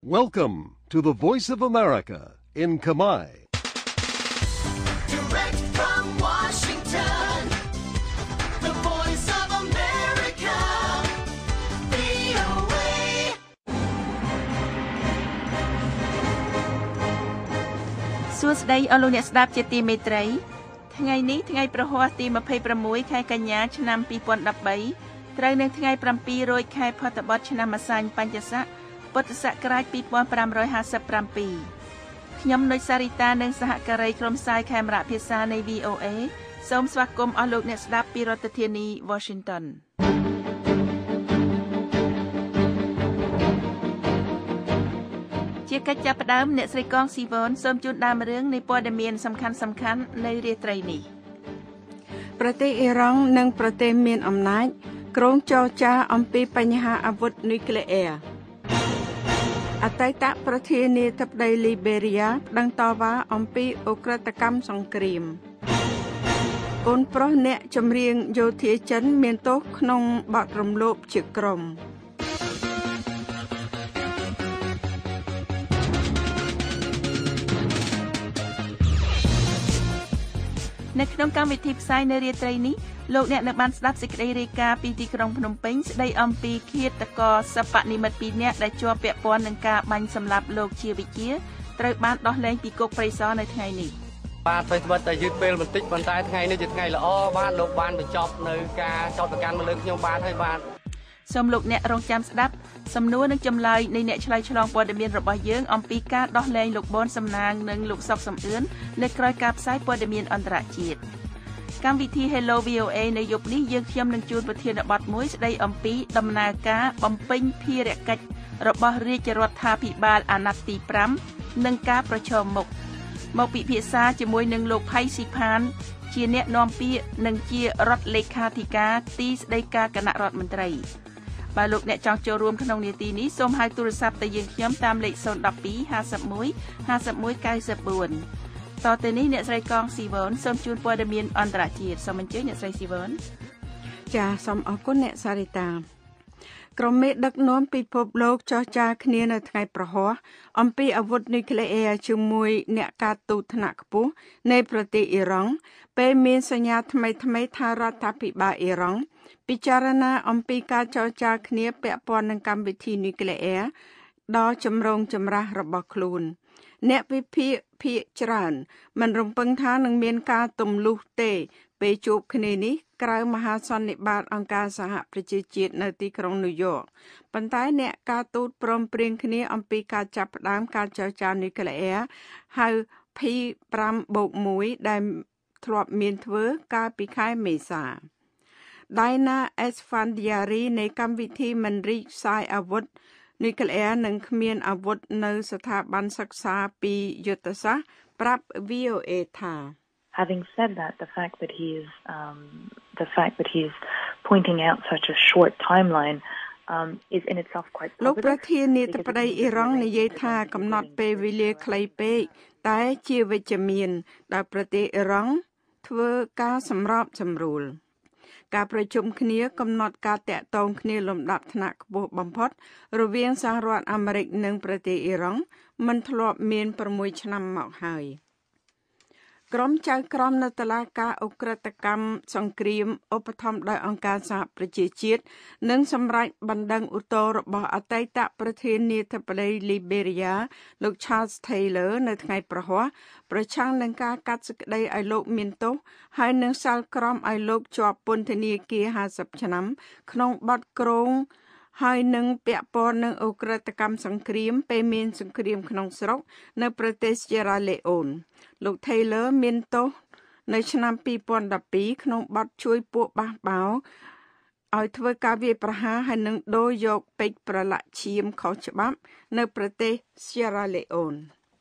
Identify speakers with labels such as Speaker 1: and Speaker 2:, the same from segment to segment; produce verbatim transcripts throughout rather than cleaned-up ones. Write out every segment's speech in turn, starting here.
Speaker 1: Welcome to the Voice of America in Khmer.
Speaker 2: Direct from Washington, the Voice of America, វី អូ เอ
Speaker 3: សួស្តីអស់លោកអ្នកស្ដាប់ជាទីមេត្រីថ្ងៃនេះថ្ងៃប្រហ័សទីยี่สิบหกខែកញ្ញាឆ្នាំยี่สิบสิบสามត្រូវនៅថ្ងៃเจ็ดរោចខែផុតបុត្រឆ្នាំម្សាញ់បញ្ញស័កពុទ្ធសករាជยี่สิบห้าสิบเจ็ดខ្ញុំនុចសារីតានិងសហការីក្រុមផ្សាយខេមរៈភាសានៃ វី អូ เอ សូមស្វាគមន៍អស់លោកអ្នកស្ដាប់ពីរដ្ឋធានី Washington ជាកិច្ចចាប់ផ្ដើមអ្នកស្រីកងស៊ីវ៉នសូមជូនដើមរឿងនៃព័ត៌មានសំខាន់សំខាន់នៅរាត្រីនេះ
Speaker 4: ប្រទេសអ៊ីរ៉ង់និងប្រទេសមានអំណាចក្រុងចរចាអំពីបញ្ហាអាវុធនុយក្លេអ៊ែរអតីតប្រធានាធិបតីលីបេរីយ៉ាប្តឹងតវ៉ាអំពីឧក្រិដ្ឋកម្មសង្គ្រាមកូនប្រុសអ្នកចម្រៀងយោធាចិនមានទោសក្នុងបទរំលោភជាក្រុម
Speaker 3: នៅក្នុងកម្មវិធីផ្សាយនៅរាត្រីនេះលោកអ្នកនៅបានស្ដាប់សេចក្តីរាយការណ៍ពីទីក្រុងភ្នំពេញស្ដីអំពីឃាតករសិប្បនិម្មិតពីរនាក់ដែលជាប់ពាក់ព័ន្ធនឹងការបាញ់សម្លាប់លោកជាវិជាត្រូវបានដោះលែងពីគុកព្រៃសរនៅថ្ងៃនេះ
Speaker 5: បាទអ្វីតែយឺតពេលបន្តិចប៉ុន្តែថ្ងៃនេះជាថ្ងៃល្អបាទលោកបានបញ្ចប់នៅការចោទប្រកាន់មកលើខ្ញុំបាទហើយបាទ
Speaker 3: សូមលោកអ្នករងចាំស្ដាប់សំណួរនិងចម្លើយនៃអ្នកឆ្លើយឆ្លងព័ត៌មានរបស់យើងអំពីការដោះលែងលោកប៊ុនសំណាងនិងលោកសុកសំអឿននៅក្រៅការផ្សាយព័ត៌មានអន្តរជាតិកម្មវិធី Hello វី អូ เอ នៅយប់នេះយើងខ្ញុំនឹងជួនប្រធានបទមួយស្ដីអំពីដំណើរការបំពេញភារកិច្ចរបស់រាជរដ្ឋាភិបាលអាណត្តិទីห้าនិងការប្រឈមមុខមកពិភាក្សាជាមួយនឹងលោកផៃស៊ីផានជាអ្នកនាំពាក្យនិងជារដ្ឋលេខាធិការទីស្តីការគណៈរដ្ឋមន្ត្រីបើលោកអ្នកចង់ចូលរួមក្នុងនាទីនេះសូមហៅទូរស័ព្ទទៅយើងខ្ញុំតាមលេខศูนย์ หนึ่ง สอง ห้า หนึ่ง หนึ่ง ห้า หนึ่ง เก้า สี่តទៅនេះអ្នកស្រីកងស៊ីវ៉នសូមជូនព័ត៌មានអន្តរជាតិសូមអញ្ជើញអ្នកស្រីស៊ីវ៉ន
Speaker 4: ចាសសូមអរគុណអ្នកសារីតាក្រុមមេដឹកនាំពិភពលោកចរចាគ្នានៅថ្ងៃប្រហ័សអំពីអាវុធនុយក្លេអ៊ែរជាមួយអ្នកការទូតថ្នាក់ខ្ពស់នៃប្រទេសអ៊ីរ៉ង់ពេលមានសញ្ញាថ្មីថ្មីថារដ្ឋាភិបាលអ៊ីរ៉ង់ពិចារណាអំពីការចរចាគ្នាពាក់ព័ន្ធនឹងកម្មវិធីនុយក្លេអ៊ែរដ៏ចម្រូងចម្រាសរបស់ខ្លួនអ្នកវិភាគភាគច្រើនមិនរំពឹងថានឹងមានការទម្លុះទេពេលជួបគ្នានេះក្រៅមហាសន្និបាតអង្គការសហប្រជាជាតិនៅទីក្រុងញូវយ៉កប៉ុន្តែអ្នកការទូតព្រមព្រៀងគ្នាអំពីការចាប់ផ្ដើមការចរចានុយក្លេអ៊ែរហៅ ភី ห้า បូក หนึ่ง ដែលធ្លាប់មានធ្វើកាលពីខែមេសា Dina Esfandiari នៃកម្មវិធីមិនរីកសាយអាវុធនុយក្លេអ៊ែរនិងគ្មានអាវុធនៅស្ថាប័នសិក្សាពីយុទ្ធសាស្ត្រប្រាប់ វី អូ เอ ថា
Speaker 6: Having said that, the fact that he is um, the fact that he is pointing out such a short timeline um, is in itself quite positive.
Speaker 4: លោកប្រធានាធិបតីអ៊ីរ៉ង់និយាយថាកំណត់ពេលវេលាខ្លីពេកតែជាវិជ្ជមានដែលប្រទេសអ៊ីរ៉ង់ធ្វើការសម្របសម្រួលការប្រជុំគ្នាកំណត់ការតាក់ទងគ្នាលំដាប់ថ្នាក់ខ្ពស់បំផុតរវាងសហរដ្ឋអាមេរិកនិងប្រទេសអ៊ីរ៉ង់មិនធ្លាប់មាន៦ឆ្នាំមកហើយក្រុមចៅក្រមនៅតុលាការឧក្រិដ្ឋកម្មសង្គ្រាមឧបត្ថម្ភដោយអង្គការសហប្រជាជាតិនិងសម្រេចបណ្ដឹងឧទ្ធរណ៍របស់អតីតប្រធានាធិបតីលីបេរីយ៉ាលោក Charles Taylor នៅថ្ងៃប្រហ័សប្រឆាំងនឹងការកាត់សេចក្តីឲ្យលោកមានទោសហើយនឹងសាលក្រមឲ្យលោកជាប់ពន្ធនាគារห้าสิบឆ្នាំក្នុងបទក្រងហើយនឹងពាក់ព័ន្ធនឹងឧក្រិដ្ឋកម្មសង្គ្រាមពេលមានសង្គ្រាមក្នុងស្រុកនៅប្រទេស Sierra Leone លោក Taylor មានទោសនៅឆ្នាំยี่สิบสิบสองក្នុងបទជួយពួកបះបោរឲ្យធ្វើការវាយប្រហារហើយនឹងដូរយកពេជ្រប្រឡាក់ឈាមខុសច្បាប់នៅប្រទេស Sierra Leone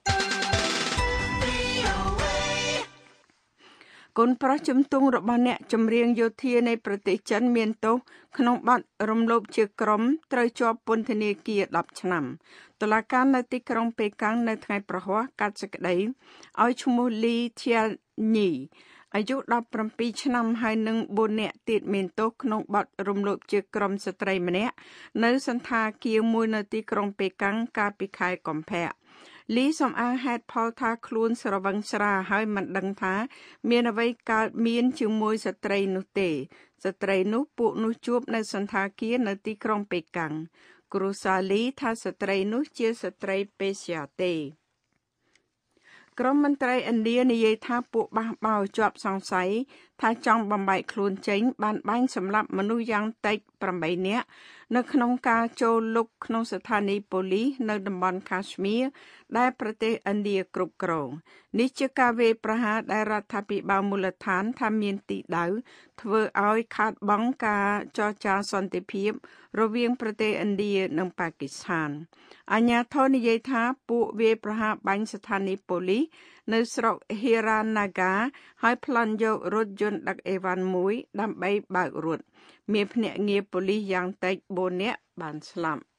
Speaker 4: កូនប្រុសជំទង់របស់អ្នកចម្រៀងយោធានៃប្រទេសចិនមានទោសក្នុងបទរំលោភជាក្រុមត្រូវជាប់ពន្ធនាគារដប់ឆ្នាំតុលាការនៅទីក្រុងប៉េកាំងនៅថ្ងៃប្រហ័សកាត់សេចក្តីឲ្យឈ្មោះលី ធាញីអាយុដប់ប្រាំពីរឆ្នាំហើយនឹងបួននាក់ទៀតមានទោសក្នុងបទរំលោភជាក្រុមស្ត្រីម្នាក់នៅសន្តាគារមួយនៅទីក្រុងប៉េកាំងកាលពីខែកុម្ភៈលីសំអាងហេតុផលថាខ្លួនស្រវឹងស្រាហើយមិនដឹងថាមានអ្វីកើតមានជាមួយស្ត្រីនោះទេស្ត្រីនោះពួកនោះជួបនៅសន្តាគារនៅទីក្រុងប៉េកាំងគ្រូសាលីថាស្ត្រីនោះជាស្ត្រីពេស្យាទេក្រមមន្ត្រីឥណ្ឌានិយាយថាពួកបះបោរជាប់សង្ស័យថាចង់បំបែកខ្លួនចេញបានបាញ់សម្លាប់មនុស្សយ៉ាងតិចប្រាំបីនាក់នៅក្នុងការចូលលុកក្នុងស្ថានីយ៍ប៉ូលីសនៅតំបន់កាស្មៀរដែលប្រទេសឥណ្ឌាគ្រប់គ្រងនេះជាការវាយប្រហារដែលរដ្ឋាភិបាលមូលដ្ឋានថាមានទីដៅធ្វើឲ្យខាតបង់ការចរចាសន្តិភាពរវាងប្រទេសឥណ្ឌានិងប៉ាគីស្ថានអាជ្ញាធរនិយាយថាពួកវាយប្រហារបាញ់ស្ថានីយ៍ប៉ូលីសនៅស្រុក Hiranaga ហើយប្លន់យករថយន្តដឹកអីវ៉ាន់មួយដើម្បីបើករត់មានភ្នាក់ងារប៉ូលីសយ៉ាងតិចបួននាក់បានស្លាប់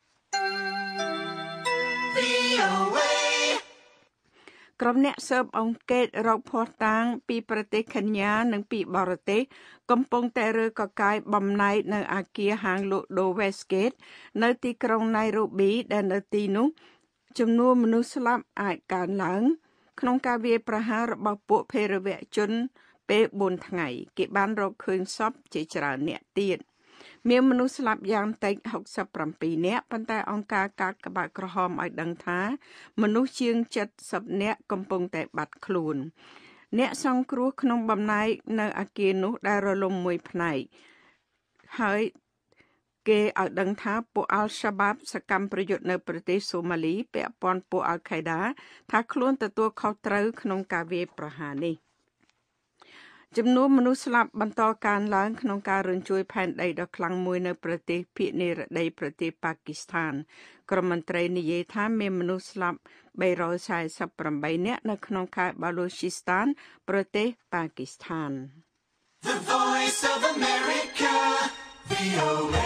Speaker 4: ក្រុមអ្នកស៊ើបអង្កេតរកភស្តុតាងពីប្រទេសខេនយ៉ានិងពីបរទេសកំពុងតែរើកកាយបំណែកនៅអគារហាងលក់ដូរ Westgate នៅទីក្រុង Nairobi ដែលនៅទីនោះចំនួនមនុស្សស្លាប់អាចកើនឡើងក្នុងការវាយប្រហាររបស់ពួកភេរវជនពេលបួនថ្ងៃគេបានរកឃើញសពជាច្រើនអ្នកទៀតមានមនុស្សស្លាប់យ៉ាងតិចហុកសិបប្រាំពីរនាក់ប៉ុន្តែអង្គការកាតក្បាច់ក្រហមឲ្យដឹងថាមនុស្សជាងเจ็ดสิบនាក់កំពុងតែបាត់ខ្លួនអ្នកសង្គ្រោះក្នុងបំណែកនៅអគារនោះដែលរលំមួយផ្នែកហើយគេឲ្យដឹងថាពួកអាល់សាបាបសកម្មប្រយុទ្ធនៅប្រទេសសូម៉ាលីពាក់ព័ន្ធពួកអាល់ខេដាថាខ្លួនទទួលខុសត្រូវក្នុងការវាយប្រហារនេះចំនួនមនុស្សស្លាប់បន្តកើនឡើងក្នុងការរញ្ជួយផែនដីដ៏ខ្លាំងមួយនៅប្រទេសភាគនិរតីប្រទេសប៉ាគីស្ថានក្រមមន្ត្រីនិយាយថាមានមនុស្សស្លាប់បីរយសែសិបប្រាំបីនាក់នៅក្នុងខេត្តបាឡូឈីស្ថានប្រទេសប៉ាគីស្ថាន
Speaker 2: The Voice of America វី អូ เอ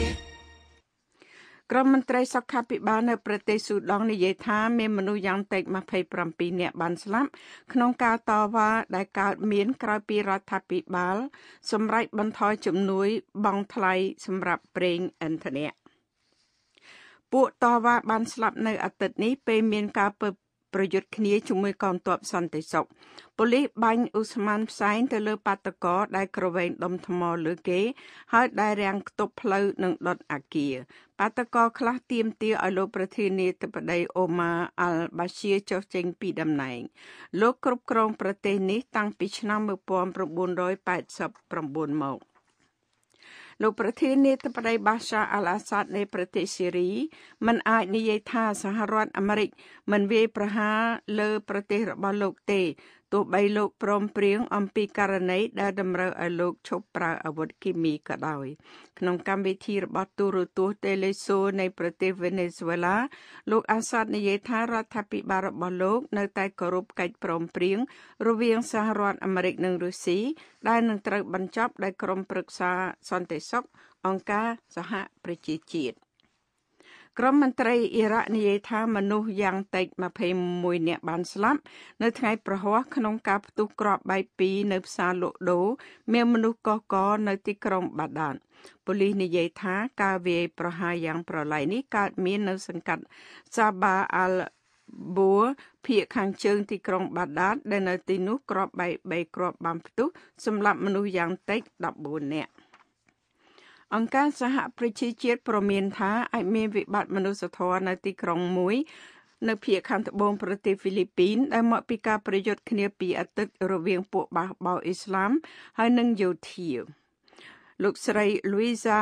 Speaker 4: ក្រមមន្ត្រីសុខាភិបាលនៅប្រទេសស៊ូដង់និយាយថាមានមនុស្សយ៉ាងតិចยี่สิบเจ็ดនាក់បានស្លាប់ក្នុងការតវ៉ាដែលកើតមានក្រោយពីរដ្ឋាភិបាលសម្រេចបន្ថយជំនួយបង់ថ្លៃសម្រាប់ប្រេងឥន្ធនៈពួកតវ៉ាបានស្លាប់នៅអាទិត្យនេះពេលមានការប្រយុទ្ធគ្នាជាមួយកងទ័ពសន្តិសុខប៉ូលីសបាញ់អ៊ូស្មានផ្សែងទៅលើបាតុករដែលក្រវែងដុំថ្មលើគេហើយដែលរាំងគប់ផ្លូវនិងដុតអគារបាតុករខ្លះទាមទារឲ្យលោកប្រធានាធិបតីអូម៉ាអាល់បាសៀចុះចេញពីតំណែងលោកគ្រប់គ្រងប្រទេសនេះតាំងពីឆ្នាំmột nghìn chín trăm tám mươi chínមកលោកប្រធានាធិបតីបាសាអាល់អាសាដនៃប្រទេសស៊ីរីមិនអាចនិយាយថាសហរដ្ឋអាមេរិកមិនវាយប្រហារលើប្រទេសរបស់លោកទេទោះបីលោកព្រមព្រៀងអំពីករណីដែលតម្រូវឲ្យលោកឈប់ប្រើអាវុធគីមីក៏ដោយក្នុងកម្មវិធីរបស់ទូរទស្សន៍ Teleso នៃប្រទេសវេណេស៊ុយឡាលោកអាសាដនិយាយថារដ្ឋាភិបាលរបស់លោកនៅតែគោរពកិច្ចព្រមព្រៀងរវាងសហរដ្ឋអាមេរិកនិងរុស្ស៊ីដែលនឹងត្រូវបញ្ចប់ដោយក្រុមប្រឹក្សាសន្តិសុខអង្គការសហប្រជាជាតិក្រុមមន្ត្រីអ៊ីរ៉ាក់និយាយថាមនុស្សយ៉ាងតិចยี่สิบเอ็ดនាក់បានស្លាប់នៅថ្ងៃប្រហ័សក្នុងការផ្ទុះគ្រាប់បែកពីរនៅផ្សារលក់ដូរមានមនុស្សកកកនៅទីក្រុងបាដាតប៉ូលីសនិយាយថាការវាយប្រហារយ៉ាងប្រឡ័យនេះកើតមាននៅសង្កាត់សាបាអាល់ប៊ូភាគខាងជើងទីក្រុងបាដាតដែលនៅទីនោះគ្រាប់បែកបីគ្រាប់បានផ្ទុះសម្លាប់មនុស្សយ៉ាងតិចដប់បួននាក់អង្គការសហប្រជាជាតិព្រមានថាអាចមានវិបត្តិមនុស្សធម៌នៅទីក្រុងមួយនៅភាគខាងត្បូងប្រទេសហ្វីលីពីនដែលមកពីការប្រយុទ្ធគ្នាពីអាទិត្យរវាងពួកបះបោរអ៊ីស្លាមហើយនិងយោធាលោកស្រី Luisa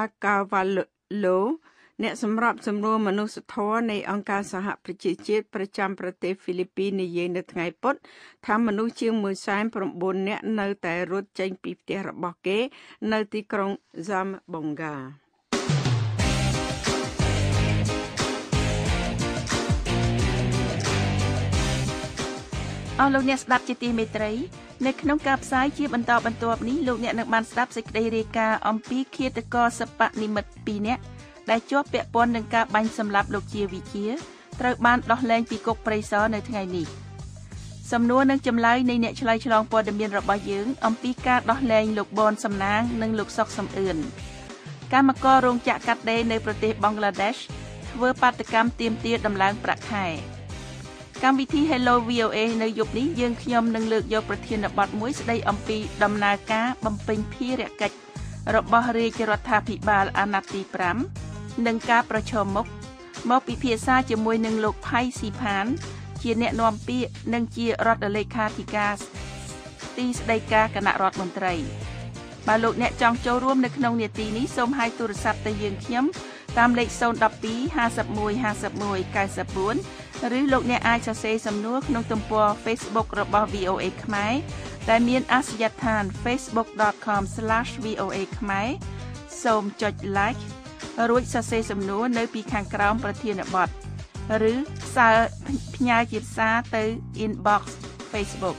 Speaker 4: Carvalho អ្នកសម្របសម្រួលមនុស្សធម៌នៃអង្គការសហប្រជាជាតិប្រចាំប្រទេសហ្វីលីពីននិយាយនៅថ្ងៃពុធថាមនុស្សជាងមួយសែនប្រាំបួននាក់នៅតែរត់ចេញពីផ្ទះរបស់គេនៅទីក្រុង Zamboanga
Speaker 3: អស់លោកអ្នកស្ដាប់ជាទីមេត្រីនៅក្នុងការផ្សាយជាបន្តបន្ទាប់នេះលោកអ្នកនឹងបានស្ដាប់សេចក្តីរាយការណ៍អំពីឃាតករសិប្បនិមិត្តពីរនាក់ដែលជាប់ពាក់ព័ន្ធនឹងការបាញ់សម្លាប់លោកជាវិជាត្រូវបានដោះលែងពីគុកព្រៃសរនៅថ្ងៃនេះសំណួរនឹងចម្លើយនៃអ្នកឆ្លើយឆ្លងព័ត៌មានរបស់យើងអំពីការដោះលែងលោកបនសំណាងនិងលោកសុកសំអឿនកម្មកររោងចក្រកាត់ដេរនៅប្រទេសបង់ក្លាដេសធ្វើបាតកម្មទាមទារដំឡើងប្រាក់ខែកម្មវិធី Hello វី អូ เอ នៅយប់នេះយើងខ្ញុំនឹងលើកយកប្រធានបទមួយស្ដីអំពីដំណើរការបំពេញភារកិច្ចរបស់រាជរដ្ឋាភិបាលអាណត្តិទីប្រាំនិងការប្រឈមមុខមកពិភាក្សាជាមួយនឹងលោកផៃស៊ីផានជាអ្នកនាំពាក្យនិងជារដ្ឋលេខាធិការទីស្តីការគណៈរដ្ឋមន្ត្រីបើលោកអ្នកចង់ចូលរួមនៅក្នុងនាទីនេះសូមហៅទូរស័ព្ទទៅយើងខ្ញុំតាមលេខศูนย์ หนึ่ง สอง ห้า หนึ่ง หนึ่ง ห้า หนึ่ง เก้า สี่ ឬលោកអ្នកអាចសរសេរសំណួរក្នុងទំព័រ Facebook របស់ វី អូ เอ ខ្មែរដែលមានអាសយដ្ឋាន facebook dot com slash v o a khmer សូមចុច like រួចសរសេរសំណួរនៅពីខាងក្រោមប្រធានបទឬសារផ្ញើជាសារទៅ inbox Facebook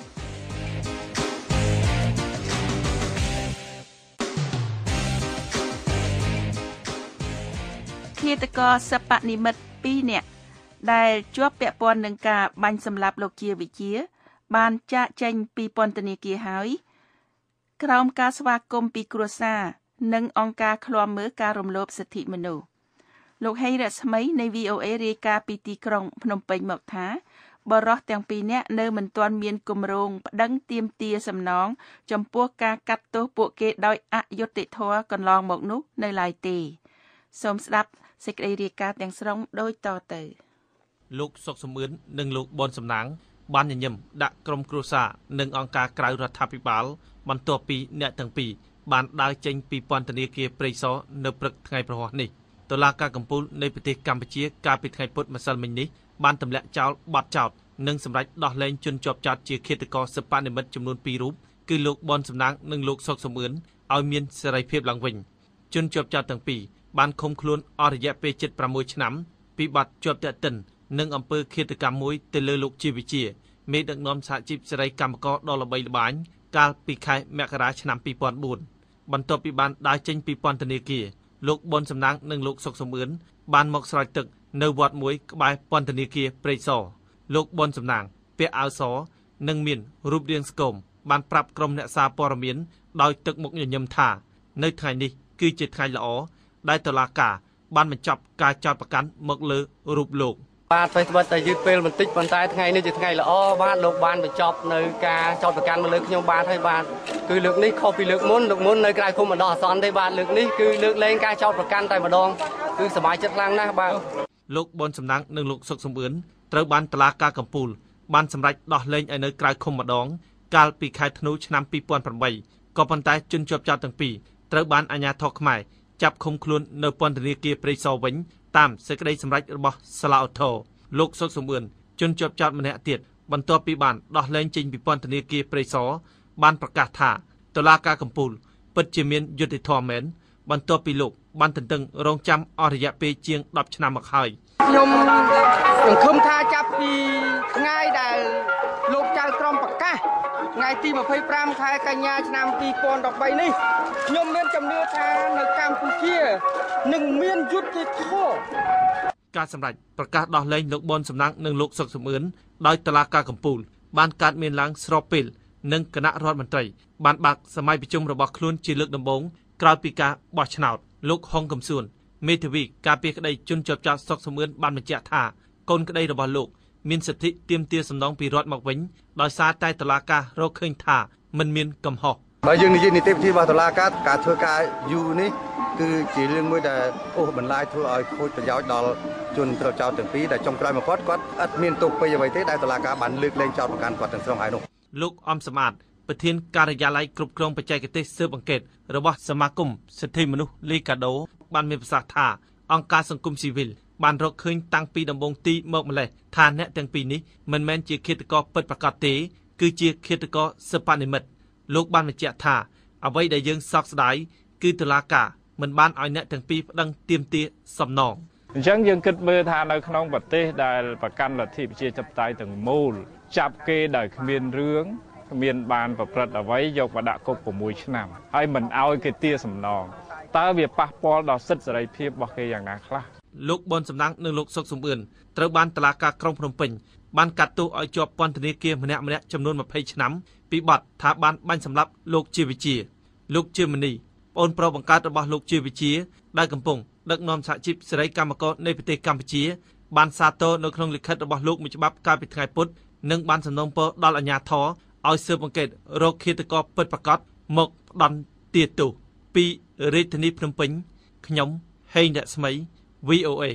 Speaker 3: ឃាតករសិប្បនិម្មិតពីរនាក់ដែលជាប់ពាក់ព័ន្ធនឹងការបាញ់សម្លាប់លោកជាវិជាបានចាកចេញពីពន្ធនាគារហើយក្រោមការស្វាគមន៍ពីគ្រួសារនិងអង្គការឃ្លាំមើលការរំលោភសិទ្ធិមនុស្សលោកហេរស្មីនៃ វី អូ เอ រាយការណ៍ពីទីក្រុងភ្នំពេញមកថាបរិះទាំងពីរនាក់នៅមិនទាន់មានគម្រោងប្តឹងទាមទារសំណងចំពោះការកាត់ទោសពួកគេដោយអយុត្តិធម៌កន្លងមកនោះនៅឡើយទេសូមស្ដាប់សេចក្តីរាយការណ៍ទាំងស្រុងដូចតទៅ
Speaker 7: លោកសុកសំអឿននិងលោកបនសំណាងបានញញឹមដាក់ក្រុមគ្រួសារនិងអង្គការក្រៅរដ្ឋាភិបាលបន្ទាប់ពីអ្នកទាំងពីរបានដើរចេញពីពន្ធនាគារព្រៃសរនៅព្រឹកថ្ងៃប្រហ័សនេះតុលាការកំពូលនៃប្រទេសកម្ពុជាកាលពីថ្ងៃពុធម្សិលមិញនេះបានទម្លាក់ចោលបទចោទនិងសម្រេចដោះលែងជនជាប់ចោទជាឃាតករសិប្បនិម្មិតចំនួនពីររូបគឺលោកបនសំណាងនិងលោកសុកសំអឿនឲ្យមានសេរីភាពឡើងវិញជនជាប់ចោទទាំងពីរបានឃុំខ្លួនអស់រយៈពេលជិតប្រាំមួយឆ្នាំពីបទជាប់ទាក់ទិននិងអំពើឃាតកម្មមួយទៅលើលោកជាវិជាមេដឹកនាំសហជីពសេរីកម្មករដ៏ល្បីល្បាញកាលពីខែមករាឆ្នាំពីរពាន់បួនបន្ទាប់ពីបានដើរចេញពីពន្ធនាគារលោកបនសំណាងនិងលោកសុកសំអឿនបានមកស្រោចទឹកនៅវត្តមួយក្បែរពន្ធនាគារព្រៃសរលោកបនសំណាងពាក់អាវសនិងមានរូបរាងស្គមបានប្រាប់ក្រុមអ្នកសារព័ត៌មានដោយទឹកមុខញញឹមថានៅថ្ងៃនេះគឺជាថ្ងៃល្អដែលតុលាការបានបញ្ចប់ការចោទប្រកាន់មកលើរូបលោកបាទពេលត្បិតតែយឺតពេលបន្តិចប៉ុន្តែថ្ងៃនេះជាថ្ងៃល្អបាទលោកបានបញ្ចប់នៅការចោទប្រកាន់មកលើខ្ញុំបាទហើយបាទគឺលើកនេះខុសពីលើកមុនលើកមុននៅក្រៅឃុំបណ្ដោះអាសន្នទេបាទលើកនេះគឺលើកលែងការចោទប្រកាន់តែម្ដងគឺសប្បាយចិត្តខ្លាំងណាស់បាទលោកបនសំណាងនិងលោកសុកសំអឿនត្រូវបានតុលាការកំពូលបានសម្រេចដោះលែងឲ្យនៅក្រៅឃុំម្ដងកាលពីខែធ្នូឆ្នាំពីរពាន់ប្រាំបីក៏ប៉ុន្តែជនជាប់ចោទទាំងពីរត្រូវបានអាជ្ញាធរខ្មែរចាប់ឃុំខ្លួននៅពន្ធនាគារព្រៃសរវិញតាមសេចក្តីសម្រេចរបស់សាលាឧទ្ធរលោកសុកសំអឿនជនជាប់ចោទម្នាក់ទៀតបន្ទាប់ពីបានដោះលែងចេញពីពន្ធនាគារព្រៃសរបានប្រកាសថាតុលាការកំពូលពិតជាមានយុត្តិធម៌មែនបន្ទាប់ពីលោកបានទន្ទឹងរង់ចាំអស់រយៈពេលជាងដប់ឆ្នាំមកហើយខ្ញុំសង្ឃឹមថាចាប់ពីថ្ងៃដែលលោកចៅក្រមប្រកាសថ្ងៃទីម្ភៃប្រាំខែកញ្ញាឆ្នាំពីរពាន់ដប់បីនេះខ្ញុំមានជំនឿថានៅកម្ពុជានឹងមានយុត្តិធម៌ការសម្រេចប្រកាសដោះលែងលោកបនសំណាងនិងលោកសុកសំអឿនដោយតុលាការកំពូលបានកើតមានឡើងស្របពេលនិងគណៈរដ្ឋមន្ត្រីបានបើកសម័យប្រជុំរបស់ខ្លួនជាលើកដំបូងក្រោយពីការបោះឆ្នោតលោកហុងកំសួនមេធាវីការពារក្តីជនជាប់ចោទសុកសំអឿនបានបញ្ជាក់ថាកូនក្តីរបស់លោកមានសិទ្ធិទាមទារសំណងពីរដ្ឋមកវិញដោយសារតែតុលាការរកឃើញថាមិនមានកំហុសបើយើងនិយាយនីតិវិធីរបស់តុលាការការធ្វើការយូរនេះគឺជារឿងមួយដែលអូសបន្លាយធ្វើឲ្យខូចប្រយោជន៍ដល់ជនត្រូវចោទទាំងពីរដែលចុងក្រោយមកគាត់គាត់អត់មានទោសពេកអ្វីទេដែលតុលាការបានលើកលែងចោទប្រកាន់គាត់ទាំងស្រុងហើយនោះលោកអំសមត្ថប្រធានការិយាល័យគ្រប់គ្រងបច្ចេកទេសស៊ើបអង្កេតរបស់សមាគមសិទ្ធិមនុស្សលីកាដូបានមានប្រសាសន៍ថាអង្គការសង្គមស៊ីវិលបានរកឃើញតាំងពីដំបូងទីមកម្លេះថាអ្នកទាំងពីរនេះមិនមែនជាឃាតករពិតប្រាកដទេគឺជាឃាតករសិប្បនិម្មិតលោកបានបញ្ជាក់ថាអ្វីដែលយើងសោកស្ដាយគឺតុលាការមិនបានឲ្យអ្នកទាំងពីរប្តឹងទាមទារសំណងអញ្ចឹងយើងគិតមើលថានៅក្នុងប្រទេសដែលប្រកាន់លទ្ធិប្រជាធិបតេយ្យទាំងមូលចាប់គេដោយគ្មានរឿងគ្មានបានប្រព្រឹត្តអ្វីយកមកដាក់គុក៦ឆ្នាំហើយមិនឲ្យគេទារសំណងតើវាប៉ះពាល់ដល់សិទ្ធិសេរីភាពរបស់គេយ៉ាងណាខ្លះលោកប៊ុនសំណាងនិងលោកសុកសំអឿនត្រូវបានតុលាការក្រុងភ្នំពេញបានកាត់ទោសឲ្យជាប់ពន្ធនាគារម្នាក់ម្នាក់ចំនួនยี่สิบឆ្នាំពីបទថាបានបាញ់សម្លាប់លោកជាវិជាលោកជាមនីប្អូនប្រុសបង្កើតរបស់លោកជាវិជាដែលកំពុងដឹកនាំសហជីពសេរីកម្មករនៃប្រទេសកម្ពុជាបានសាទរនៅក្នុងលិខិតរបស់លោកមួយច្បាប់កាលពីថ្ងៃពុធនិងបានសំណូមពរដល់អាជ្ញាធរឲ្យស៊ើបអង្កេតរកឃាតករពិតប្រាកដមកផ្ដន់ទាទោសពីរាជធានីភ្នំពេញខ្ញុំហេងរស្មី វី អូ เอ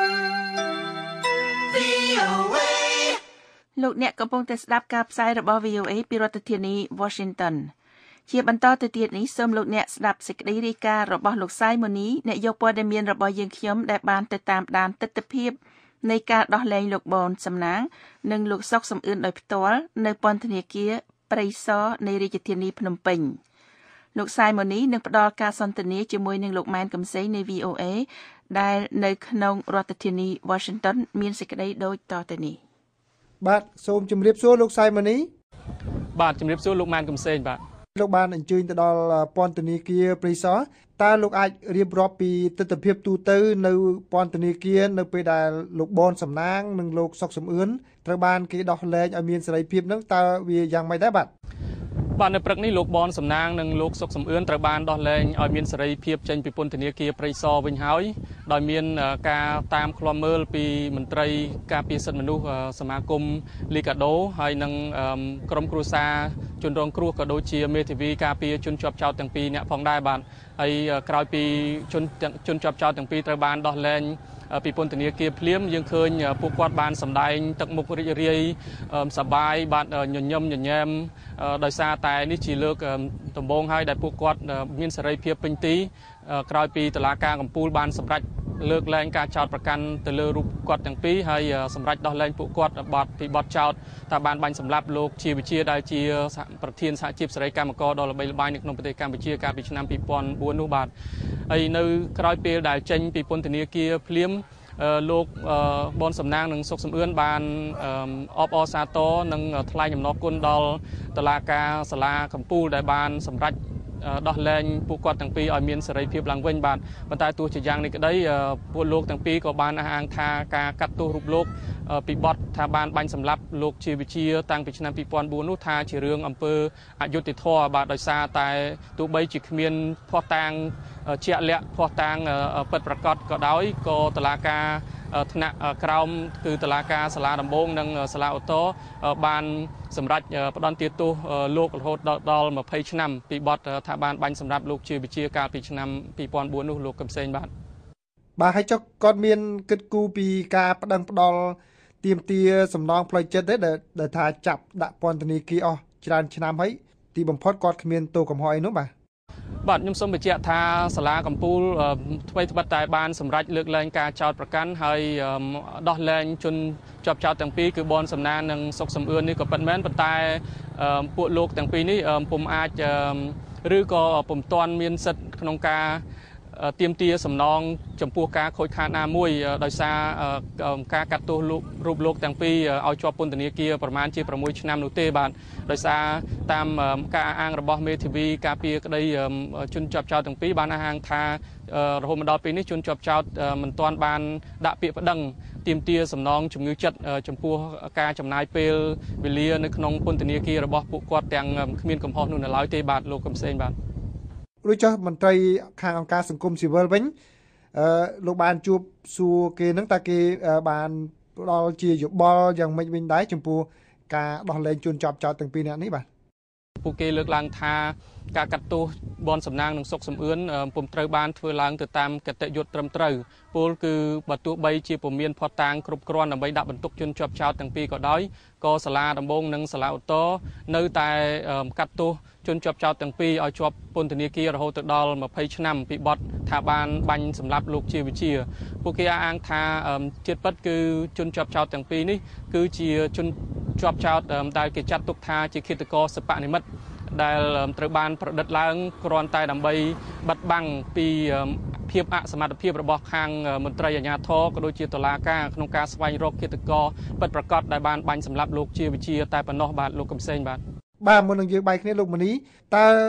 Speaker 3: លោកអ្នកកំពុងតែស្ដាប់ការផ្សាយរបស់ វី អូ เอ ពីរដ្ឋធានី Washington ជាបន្តទៅទៀតនេះសូមលោកអ្នកស្ដាប់សេចក្តីរាយការណ៍របស់លោកសាយម៉ូនីអ្នកយកព័ត៌មានរបស់យើងខ្ញុំដែលបានទៅតាមដានទស្សនវិជ្ជានៃការដោះលែងលោកប៊ុនសំណាងនិងលោកសុកសំអឿនដោយផ្ទាល់នៅពន្ធនាគារព្រៃសរនៃរាជធានីភ្នំពេញលោកសាយម៉ូនីនឹងផ្ដល់ការសន្ទនាជាមួយនឹងលោកម៉ែនកំសីនៃ វី អូ เอ ដែលនៅក្នុងរដ្ឋធានី Washington មានសេចក្តីដូចតទៅនេះ
Speaker 8: បាទសូមជម្រាបសួរលោកសាយម៉ូនី
Speaker 5: បាទជម្រាបសួរលោកម៉ែនកំសីបាទ
Speaker 8: លោកបានអញ្ជើញទៅដល់ពន្ធនាគារព្រៃសរតើលោកអាចរៀបរាប់ពីទស្សនវិជ្ជាទូទៅនៅពន្ធនាគារនៅពេលដែលលោកប៊ុនសំណាងនិងលោកសុកសំអឿនត្រូវបានគេដោះលែងឲ្យមានសេរីភាពនឹងតើវាយ៉ាងម៉េចដែរបាទ
Speaker 5: បាទនៅព្រឹកនេះលោកប៊ុនសំណាងនិងលោកសុកសំអឿនត្រូវបានដោះលែងឲ្យមានសេរីភាពចេញពីពន្ធនាគារព្រៃសរវិញហើយដោយមានការតាមឃ្លាំមើលពីមន្ត្រីការពារសិទ្ធិមនុស្សសមាគមលីកាដូហើយនិងក្រុមគ្រួសារជនរងគ្រោះក៏ដូចជាមេធាវីការពារជនជាប់ចោទទាំងពីរអ្នកផងដែរបាទហើយក្រោយពីជនជនជាប់ចោទទាំងពីរត្រូវបានដោះលែងពីពន្ធនាគារភ្លាមយើងឃើញពួកគាត់បានសម្ដែងទឹកមុខរីករាយសប្បាយបានញញឹមញញែមដោយសារតែនេះជាលើកដំបូងហើយដែលពួកគាត់មានសេរីភាពពេញទីក្រោយពីតុលាការកំពូលបានសម្រេចលើកលែងការចោទប្រកាន់ទៅលើរូបគាត់ទាំងពីរហើយសម្រេចដោះលែងពួកគាត់បាត់ពីបទចោទថាបានបាញ់សម្លាប់លោកជាវិជាដែលជាប្រធានសហជីពសេរីកម្មករដ៏ល្បីល្បាញនៅក្នុងប្រទេសកម្ពុជាកាលពីឆ្នាំពីរពាន់បួននោះបាទហើយនៅក្រោយពេលដែលចេញពីពន្ធនាគារភ្លាមលោកប៊ុនសំណាងនិងសុកសំអឿនបានអបអរសាទរនិងថ្លែងអំណរគុណដល់តុលាការសាលាកំពូលដែលបានសម្រេចដោះលែងពួកគាត់ទាំងពីរឲ្យមានសេរីភាពឡើងវិញបាទប៉ុន្តែទោះជាយ៉ាងនេះក្តីពួកលោកទាំងពីរក៏បានអះអាងថាការកាត់ទោសរូបលោកពីបទថាបានបាញ់សម្លាប់លោកជាវិជាតាំងពីឆ្នាំពីរពាន់បួននោះថាជារឿងអំពើអយុត្តិធម៌បាទដោយសារតែទោះបីជាគ្មានភស្តុតាងជាក់លាក់ភស្តុតាងពិតប្រាកដក៏ដោយក៏តុលាការថ្នាក់ក្រោមគឺតុលាការសាលាដំបងនិងសាលាឧទ្ធរបានសម្រេចផ្ដន្ទាទោសលោករហូតដល់ยี่สิบឆ្នាំពីបទថាបានបាញ់សម្លាប់លោកជាវិជាកាលពីឆ្នាំពីរពាន់បួននោះលោកកំសែងបាទ
Speaker 8: បាទហើយចុះគាត់មានគិតគូរពីការប្តឹងផ្តល់ទាមទារសំណងផ្លូវចិត្តទេដែលថាចាប់ដាក់ពន្ធនាគារអស់ច្រើនឆ្នាំហើយទីបំផុតគាត់គ្មានទោសកំហុសអីនោះបាទ
Speaker 5: បាទខ្ញុំសូមបញ្ជាក់ថាសាលាកំពូលថ្មីត្បិតតែបានសម្រេចលើកលែងការចោទប្រកាន់ហើយដោះលែងជនជាប់ចោទទាំងពីរគឺប៊ុនសំណាងនិងសុកសំអឿននេះក៏ពិតមែនប៉ុន្តែពួកលោកទាំងពីរនេះពុំអាចឬក៏ពុំទាន់មានសិទ្ធិក្នុងការទាមទារសំណងចំពោះការខូចខាតណាមួយដោយសារការកាត់ទោសរូបលោកទាំងពីរឲ្យជាប់ពន្ធនាគារប្រមាណជាប្រាំមួយឆ្នាំនោះទេបាទដោយសារតាមការអាងរបស់មេធាវីការពារក្តីជនជាប់ចោទទាំងពីរបានអាងថារហូតមកដល់ពេលនេះជនជាប់ចោទមិនទាន់បានដាក់ពាក្យប្តឹងទាមទារសំណងជំងឺចិត្តចំពោះការចំណាយពេលវេលានៅក្នុងពន្ធនាគាររបស់ពួកគាត់ទាំងគ្មានកំហុសនោះនៅឡើយទេបាទលោកកំសែងបាទ
Speaker 8: រួចចុះមន្ត្រីខាងអង្គការសង្គមស៊ីវិលវិញអឺលោកបានជួបសួរគេនឹងតើគេបានផ្ដល់ជាយោបល់យ៉ាងម៉េចវិញដែរចំពោះការដោះលែងជនជាប់ចោទទាំងពីរនាក់នេះបាទ
Speaker 5: ពួកគេលើកឡើងថាការកាត់ទោសប៊ុនសំណាងនិងសុកសំអឿនពុំត្រូវបានធ្វើឡើងទៅតាមគតិយុត្តត្រឹមត្រូវពលគឺបើទោះបីជាពុំមានភស្តុតាងគ្រប់គ្រាន់ដើម្បីដាក់បន្ទុកជនជាប់ចោទទាំងពីរក៏ដោយក៏សាលាដំបងនិងសាលាឧទ្ធរនៅតែកាត់ទោសជនជាប់ចោទទាំងពីរឲ្យជាប់ពន្ធនាគាររហូតដល់ยี่สิบឆ្នាំពីបទថាបានបាញ់សម្លាប់លោកជាវិជាពួកគេអះអាងថាជាតិពិតគឺជនជាប់ចោទទាំងពីរនេះគឺជាជនជាប់ចោទដែលគេចាត់ទុកថាជាឃាតករសិប្បនិមិត្តដែលត្រូវបានប្រឌិតឡើងគ្រាន់តែដើម្បីបិទបាំងពីភាពអសមត្ថភាពរបស់ខាងមន្ត្រីអាជ្ញាធរក៏ដូចជាតុលាការក្នុងការស្វែងរកឃាតករពិតប្រាកដដែលបានបាញ់សម្លាប់លោកជាវិជាតែប៉ុណ្ណោះបាទលោកកំសែងបាទ
Speaker 8: បាទមុននឹងយើងបាយគ្នាលោកមនីតើ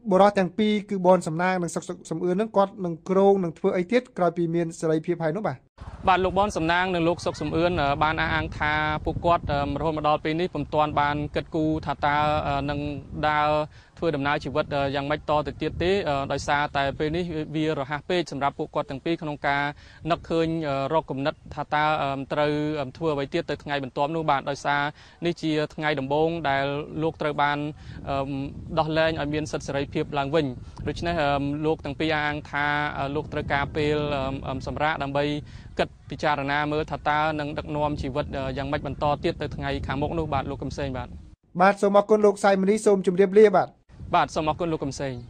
Speaker 8: បរិសុទ្ធទាំងពីរគឺបនសំណាងនិងសុកសំអឿនហ្នឹងគាត់នឹងក្រងនឹងធ្វើអីទៀតក្រោយពីមានសេរីភាពហើយនោះបាទ
Speaker 5: បាទលោកបនសំណាងនិងលោកសុកសំអឿនបានអះអាងថាពួកគាត់រហូតមកដល់ពេលនេះពុំទាន់បានគិតគូរថាតើនឹងដើរធ្វើដំណើរជីវិតយ៉ាងម៉េចតទៅទៀតទេដោយសារតែពេលនេះវារហ័សពេកសម្រាប់ពួកគាត់ទាំងពីរក្នុងការនឹកឃើញរកគំនិតថាតើត្រូវធ្វើអ្វីទៀតទៅថ្ងៃបន្ទាប់នោះបាទដោយសារនេះជាថ្ងៃដំបូងដែលលោកត្រូវបានដោះលែងឲ្យមានសិទ្ធិសេរីភាពឡើងវិញដូច្នេះលោកទាំងពីរអះអាងថាលោកត្រូវការពេលសម្រាប់ដើម្បីគិតពិចារណាមើលថាតើនឹងដឹកនាំជីវិតយ៉ាងម៉េចបន្តទៀតទៅថ្ងៃខាងមុខនោះបាទលោកកំសែងបាទ
Speaker 8: បាទសូមអរគុណលោកសៃមនីសូមជម្រាបលាបាទ
Speaker 5: បាទសូមអរគុណលោកកំសែង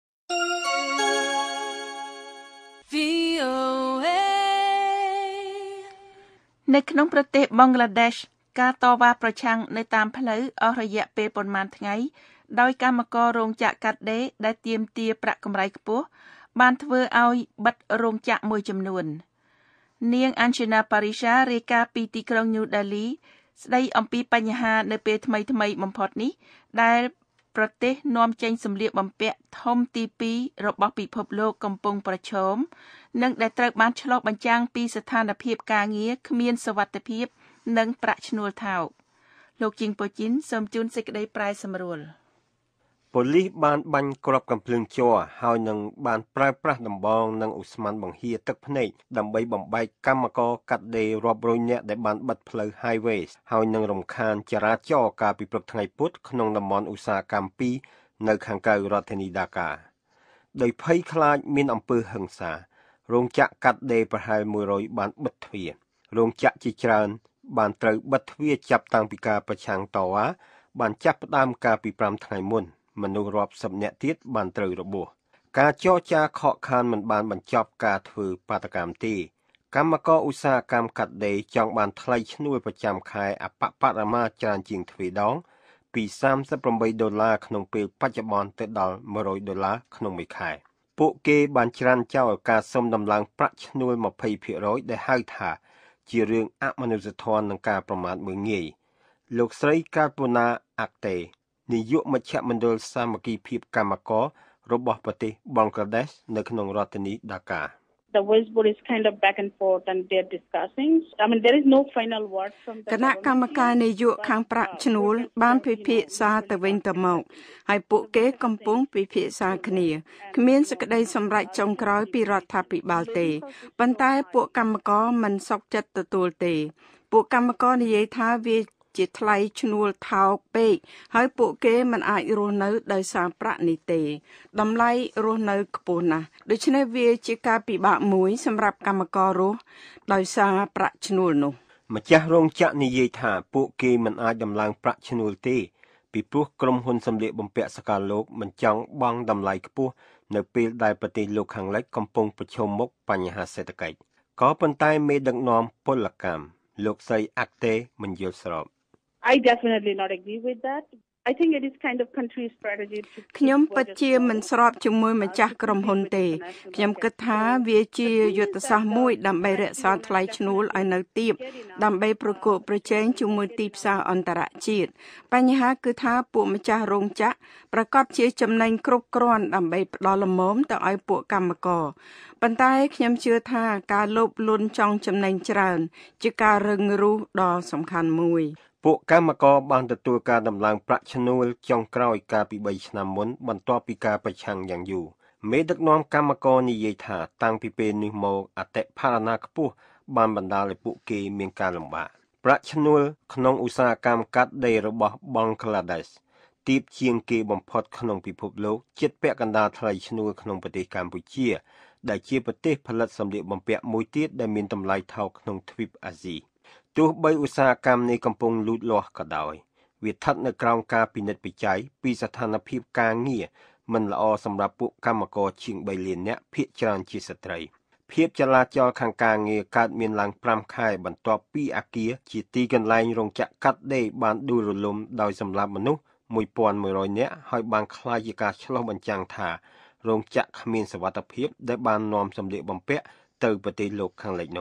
Speaker 3: នៅក្នុងប្រទេសបង់ក្លាដេសការតវ៉ាប្រឆាំងនៅតាមផ្លូវអស់រយៈពេលប៉ុន្មានថ្ងៃដោយកម្មកររោងចក្រកាត់ដេរដែលទាមទារប្រាក់កម្រៃខ្ពស់បានធ្វើឲ្យបិទរោងចក្រមួយចំនួននាង Anjana Parisha រាយការណ៍ពីទីក្រុង New Delhi ស្ដីអំពីបញ្ហានៅពេលថ្មីថ្មីបំផុតនេះដែលប្រទេសនាំចេញសម្លៀកបំពាក់ធំទីពីររបស់ពិភពលោកកំពុងប្រឈមនិងដែលត្រូវបានឆ្លុះបញ្ចាំងពីស្ថានភាពការងារគ្មានសុវត្ថិភាពនិងប្រាក់ឈ្នួលថោកលោកជីងប៉ូជីនសូមជូនសេចក្តីប្រែសម្រួល
Speaker 9: ប៉ូលីសបានបាញ់គ្រាប់កាំភ្លើងជ័រហើយនឹងបានប្រើប្រាស់ដំបងនិងឧស្ម័នបង្ហៀទឹកភ្នែកដើម្បីបំបែកកម្មករកាត់ដេររាប់រយនាក់ដែលបានបិទផ្លូវ highways ហើយនឹងរំខានចរាចរណ៍កាលពីព្រឹកថ្ងៃពុធក្នុងតំបន់ឧស្សាហកម្មពីរនៅខាងក្រៅរដ្ឋធានីដាកាដោយភ័យខ្លាចមានអំពើហិង្សារោងចក្រកាត់ដេរប្រហែលមួយរយបានបិទទ្វាររោងចក្រជាច្រើនបានត្រូវបិទទ្វារចាប់តាំងពីការប្រឆាំងតវ៉ាបានចាប់ផ្ដើមកាលពីប្រាំថ្ងៃមុនមនុស្សរាប់សិបនាក់ទៀតបានត្រូវរបួសការចរចាខកខានមិនបានបញ្ចប់ការធ្វើបាតកម្មទេកម្មករឧស្សាហកម្មកាត់ដេរចង់បានថ្លៃឈ្នួលប្រចាំខែអបបរមាច្រើនជាងទ្វេដងពីសាមសិបប្រាំបីដុល្លារក្នុងពេលបច្ចុប្បន្នទៅដល់មួយរយដុល្លារក្នុងមួយខែពួកគេបានច្រានចោលការសុំដំឡើងប្រាក់ឈ្នួលยี่สิบភាគរយដែលហៅថាជារឿងអមនុស្សធម៌និងការប្រមាថមើលងាយលោកស្រីកាល់ពូណាអាក់តេនាយកមជ្ឈមណ្ឌលសាមគ្គីភាពកម្មកររបស់ប្រទេសបង់ក្លាដេសនៅក្នុងរដ្ឋធានីដាកា
Speaker 10: The Westwood is kind of back and forth and they're discussing. I mean, there is no final word from the
Speaker 4: គណៈកម្មការនយោបាយខាងប្រាក់ឈ្នួលបានពិភាក្សាទៅវិញទៅមកហើយពួកគេកំពុងពិភាក្សាគ្នាគ្មានសេចក្តីសម្រេចចុងក្រោយពីរដ្ឋាភិបាលទេប៉ុន្តែពួកកម្មករមិនសុខចិត្តទទួលទេពួកកម្មករនិយាយថាវាជាថ្លៃឈ្នួលថោកពេកហើយពួកគេមិនអាចរស់នៅដោយសារប្រាក់នេះទេតម្លៃរស់នៅខ្ពស់ណាស់ដូច្នេះវាជាការពិបាកមួយសម្រាប់កម្មកររស់ដោយសារប្រាក់ឈ្នួលនោះ
Speaker 9: ម្ចាស់រោងចក្រនិយាយថាពួកគេមិនអាចដំឡើងប្រាក់ឈ្នួលទេពីព្រោះក្រុមហ៊ុនសម្លៀកបំពាក់សកលលោកមិនចង់បង់តម្លៃខ្ពស់នៅពេលដែលប្រទេសលោកខាងលិចកំពុងប្រឈមមុខបញ្ហាសេដ្ឋកិច្ចក៏ប៉ុន្តែមេដឹកនាំពលកម្មលោកស្រីអាក់តេមិនយល់ស្រប
Speaker 10: I definitely not agree with that. I think it is kind of country strategy to
Speaker 4: ខ្ញុំពិតជាមិនស្របជាមួយម្ចាស់ក្រុមហ៊ុនទេខ្ញុំគិតថាវាជាយុទ្ធសាស្ត្រមួយដើម្បីរក្សាថ្លៃឈ្នួលឲ្យនៅទាបដើម្បីប្រកួតប្រជែងជាមួយទីផ្សារអន្តរជាតិបញ្ហាគឺថាពួកម្ចាស់រោងចក្រប្រកាសជាចំណេញគ្រប់គ្រាន់ដើម្បីផ្ដល់លំមទៅឲ្យពួកកម្មករប៉ុន្តែខ្ញុំជឿថាការលោភលន់ចង់ចំណេញច្រើនជាការរឹងរូសដ៏សំខាន់មួយ
Speaker 9: ពួកកម្មករបានទទួលការដំឡើងប្រាក់ឈ្នួលចុងក្រោយកាលពីបីឆ្នាំមុនបន្ទាប់ពីការប្រឆាំងយ៉ាងយូរមេដឹកនាំកម្មករនិយាយថាតាំងពីពេលនេះមកអតិផរណាខ្ពស់បានបណ្ដាលឲ្យពួកគេមានការលំបាកប្រាក់ឈ្នួលក្នុងឧស្សាហកម្មកាត់ដេររបស់បង់ក្លាដេសទាបជាងគេបំផុតក្នុងពិភពលោកជិតពាក់កណ្ដាលថ្លៃឈ្នួលក្នុងប្រទេសកម្ពុជាដែលជាប្រទេសផលិតសម្លៀកបំពាក់មួយទៀតដែលមានតម្លៃថោកក្នុងទ្វីបអាស៊ីទោះបីឧស្សាហកម្មនេះកំពុងលូតលាស់ក៏ដោយវាស្ថិតនៅក្រោមការពិនិត្យវិច័យពីស្ថានភាពការងារមិនល្អសម្រាប់ពួកកម្មករជាងបីលាននាក់ភាគច្រើនជាស្ត្រីភាពចលាចលខាងការងារកើតមានឡើងប្រាំខែបន្ទាប់ពីអគារជាទីកន្លែងរោងចក្រកាត់ដេរបានដួលរលំដោយសម្លាប់មនុស្សមួយពាន់មួយរយនាក់ហើយបានក្លាយជាការឆ្លុះបញ្ចាំងថារោងចក្រគ្មានសុវត្ថិភាពដែលបាននាំសម្លៀកបំពាក់ទៅប្រទេសលោកខាងលិចនោះ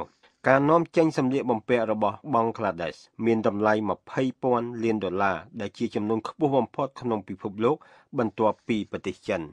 Speaker 9: ការនាំចេញសម្លៀកបំពាក់របស់បង់ក្លាដេសមានតម្លៃยี่สิบពាន់លានដុល្លារដែលជាចំនួនខ្ពស់បំផុតក្នុងពិភពលោកបន្ទាប់ពីប្រទេសចិន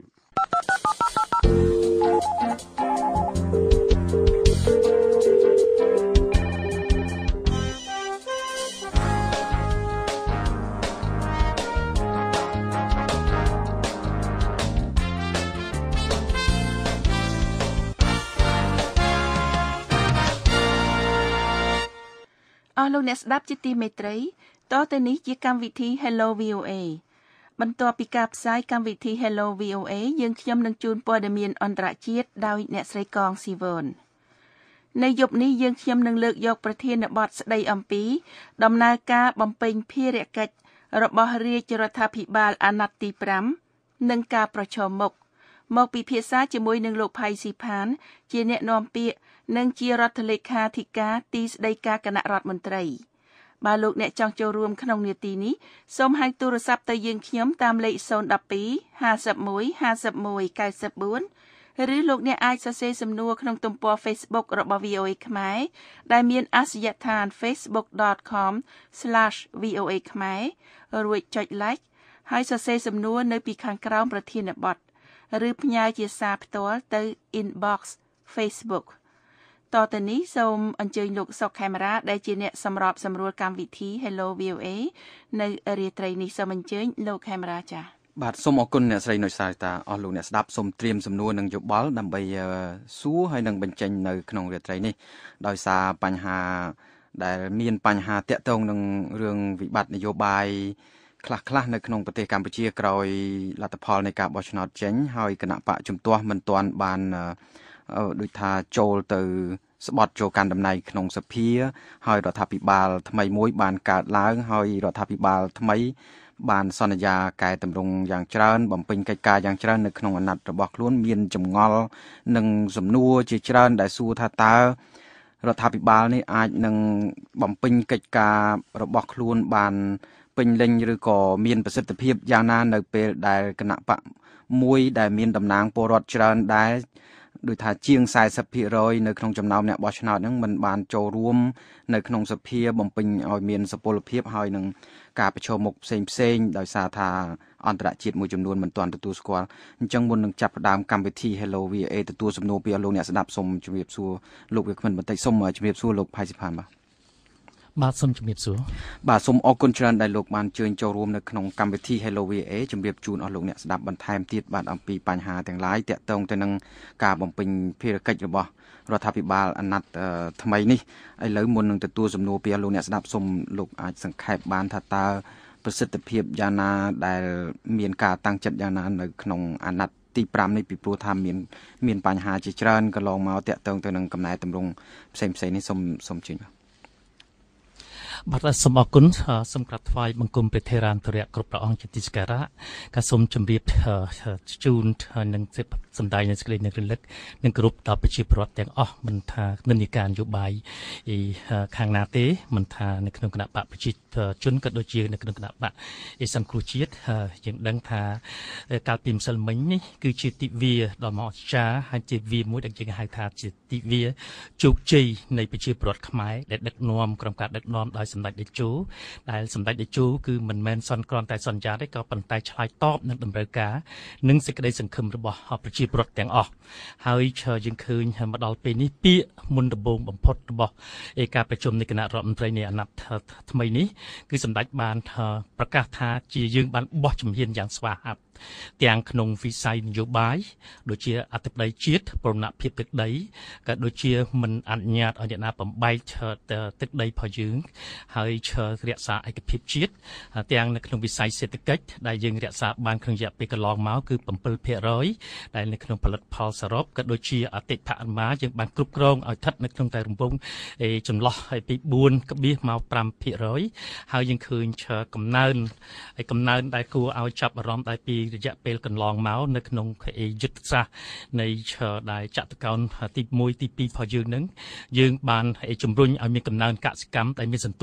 Speaker 3: អស់លោកអ្នកស្ដាប់ជាទីមេត្រីតទៅនេះជាកម្មវិធី Hello វី អូ เอ បន្ទាប់ពីការផ្សាយកម្មវិធី Hello វី អូ เอ យើងខ្ញុំនឹងជូនព័ត៌មានអន្តរជាតិដោយអ្នកស្រីកងស៊ីវននៅយប់នេះយើងខ្ញុំនឹងលើកយកប្រធានបទស្ដីអំពីដំណើរការបំពេញភារកិច្ចរបស់រាជរដ្ឋាភិបាលអាណត្តិទីห้าនិងការប្រឈមមុខមកពិភាក្សាជាមួយនឹងលោកផៃស៊ីផានជាអ្នកនាំពាក្យនិងជារដ្ឋលេខាធិការទីស្តីការគណៈរដ្ឋមន្ត្រីបើលោកអ្នកចង់ចូលរួមក្នុងនាទីនេះសូមហៅទូរស័ព្ទទៅយើងខ្ញុំតាមលេខศูนย์ หนึ่ง สอง ห้า หนึ่ง หนึ่ง ห้า หนึ่ง เก้า สี่ឬលោកអ្នកអាចសរសេរសំណួរក្នុងទំព័រ Facebook របស់ វី អូ เอ ខ្មែរដែលមានអាសយដ្ឋាន facebook dot com slash v o a khmer រួចចុច like ហើយសរសេរសំណួរនៅពីខាងក្រោមប្រធានបទឬផ្ញើជាសារផ្ទាល់ទៅ inbox Facebook តទៅនេះសូមអញ្ជើញលោកសុកខេមរាដែលជាអ្នកសម្របសម្រួលកម្មវិធី Hello វី អូ เอ នៅរាត្រីនេះសូមអញ្ជើញលោកខេមរាចា៎
Speaker 11: បាទសូមអរគុណអ្នកស្រីនុយសាតាអស់លោកអ្នកស្ដាប់សូមត្រៀមសំណួរនិងយោបល់ដើម្បីសួរហើយនឹងបញ្ចេញនៅក្នុងរាត្រីនេះដោយសារបញ្ហាដែលមានបញ្ហាតាក់ទងនឹងរឿងវិបត្តិនយោបាយខ្លះៗនៅក្នុងប្រទេសកម្ពុជាក្រោយលទ្ធផលនៃការបោះឆ្នោតចេញហើយគណៈបកជំទាស់មិនទាន់បានដូចថាចូលទៅស្បត់ចូលកាន់តំណែងក្នុងសភាហើយរដ្ឋាភិបាលថ្មីមួយបានកើតឡើងហើយរដ្ឋាភិបាលថ្មីបានសន្យាកែតម្រង់យ៉ាងច្រើនបំពេញកិច្ចការយ៉ាងច្រើននៅក្នុងអាណត្តិរបស់ខ្លួនមានចម្ងល់និងសំណួរជាច្រើនដែលសួរថាតើរដ្ឋាភិបាលនេះអាចនឹងបំពេញកិច្ចការរបស់ខ្លួនបានពេញលេញឬក៏មានប្រសិទ្ធភាពយ៉ាងណានៅពេលដែលគណៈបកមួយដែលមានតំណាងពលរដ្ឋច្រើនដែរដោយថាជាងสี่สิบភាគរយ នៅក្នុងចំណោមអ្នកបោះឆ្នោតហ្នឹងមិនបានចូលរួមនៅក្នុងសភាបំពេញឲ្យមានសុពលភាពហើយនឹងការប្រឈមមុខផ្សេងផ្សេងដោយសារថាអន្តរជាតិមួយចំនួនមិនទាន់ទទួលស្គាល់អញ្ចឹងមុននឹងចាប់ផ្ដើមកម្មវិធី Hello វី អូ เอ ទទួលសំណួរពីលោកអ្នកស្ដាប់សូមជម្រាបសួរលោកវាគ្មិនបន្តិចសូមជម្រាបសួរលោកផៃស៊ីផានបាទ
Speaker 12: បាទសូមជម្រាបសួរ
Speaker 11: បាទសូមអរគុណច្រើនដែលលោកបានអញ្ជើញចូលរួមនៅក្នុងកម្មវិធី Hello វី អូ เอ ជម្រាបជូនអស់លោកអ្នកស្ដាប់បន្ថែមទៀតបាទអំពីបញ្ហាទាំងឡាយទាក់ទងទៅនឹងការបំពេញភារកិច្ចរបស់រដ្ឋាភិបាលអាណត្តិថ្មីនេះឥឡូវមុននឹងទទួលសំណួរពីលោកអ្នកស្ដាប់សូមលោកអាចសង្ខេបបានថាតើប្រសិទ្ធភាពយ៉ាងណាដែលមានការតាំងចិត្តយ៉ាងណានៅក្នុងអាណត្តិទីห้าនេះពីព្រោះថាមានមានបញ្ហាជាច្រើនកន្លងមកតាក់ទងទៅនឹងកំណែតម្រង់ផ្សេងៗនេះសូមសូមជឿ
Speaker 12: បាទសូមអរគុណសូមក្រាបថ្វាយបង្គំព្រះថេរានុរៈគ្រប់ព្រះអង្គជាទីសក្ការៈការសូមជម្រាបជូននិងសម្ដែងនៅសេចក្តីនឹករលឹកនិងគ្រប់ដល់ប្រជាពលរដ្ឋទាំងអស់មិនថានិន្នាការនយោបាយខាងណាទេមិនថានៅក្នុងគណៈបកប្រជាជនក៏ដូចជានៅក្នុងគណៈបកសង្គ្រោះជាតិយើងដឹងថាកាលពីម្សិលមិញនេះគឺជាទិវាដ៏មហិច្ឆតាហើយជាទិវាមួយដែលយើងហៅថាជាទិវាជោគជ័យនៃប្រជាពលរដ្ឋខ្មែរដែលដឹកនាំក្រុមការដឹកនាំដោយសម្ដេចតេជោដែលសម្ដេចតេជោគឺមិនមែនសន្គ្រាន់តែសន្យាទេក៏ប៉ុន្តែឆ្លើយតបនឹងតម្រូវការនិងសេចក្តីសង្ឃឹមរបស់ប្រជាពលរដ្ឋទាំងអស់ហើយយើងឃើញមកដល់ពេលនេះពាក្យមុនដំបូងបំផុតរបស់ឯការប្រជុំនៃគណៈរដ្ឋមន្ត្រីនៃអាណត្តិថ្មីនេះគឺសម្ដេចបានប្រកាសថាជាយើងបានបោះជំហានយ៉ាងស្វាហាប់ទាំងក្នុងវិស័យនយោបាយដូចជាអធិបតេយ្យជាតិបរណភាពទឹកដីក៏ដូចជាមិនអនុញ្ញាតឲ្យអ្នកណាបំបែកទឹកដីរបស់យើងហើយរក្សាឯកភាពជាតិទាំងនៅក្នុងវិស័យសេដ្ឋកិច្ចដែលយើងរក្សាបានក្នុងរយៈពេលកន្លងមកគឺsevenភាគរយ ដែលនៅក្នុងផលិតផលសរុបក៏ដូចជាអតិថិជនយើងបានគ្រប់គ្រងឲ្យស្ថិតនៅក្នុងតែរង្វង់ចន្លោះពីfourមកfiveភាគរយ ហើយយើងឃើញកំណើនហើយកំណើនដែលគួរឲ្យចាប់អារម្មណ៍ដែលពីរយៈពេលកន្លងមកនៅក្នុងយុទ្ធសាស្ត្រនៃដែលចតុកោណទីoneទីtwoរបស់យើងនឹងយើងបានជំរុញឲ្យមានកំណើនកសិកម្មដែលមានសន្ទុះ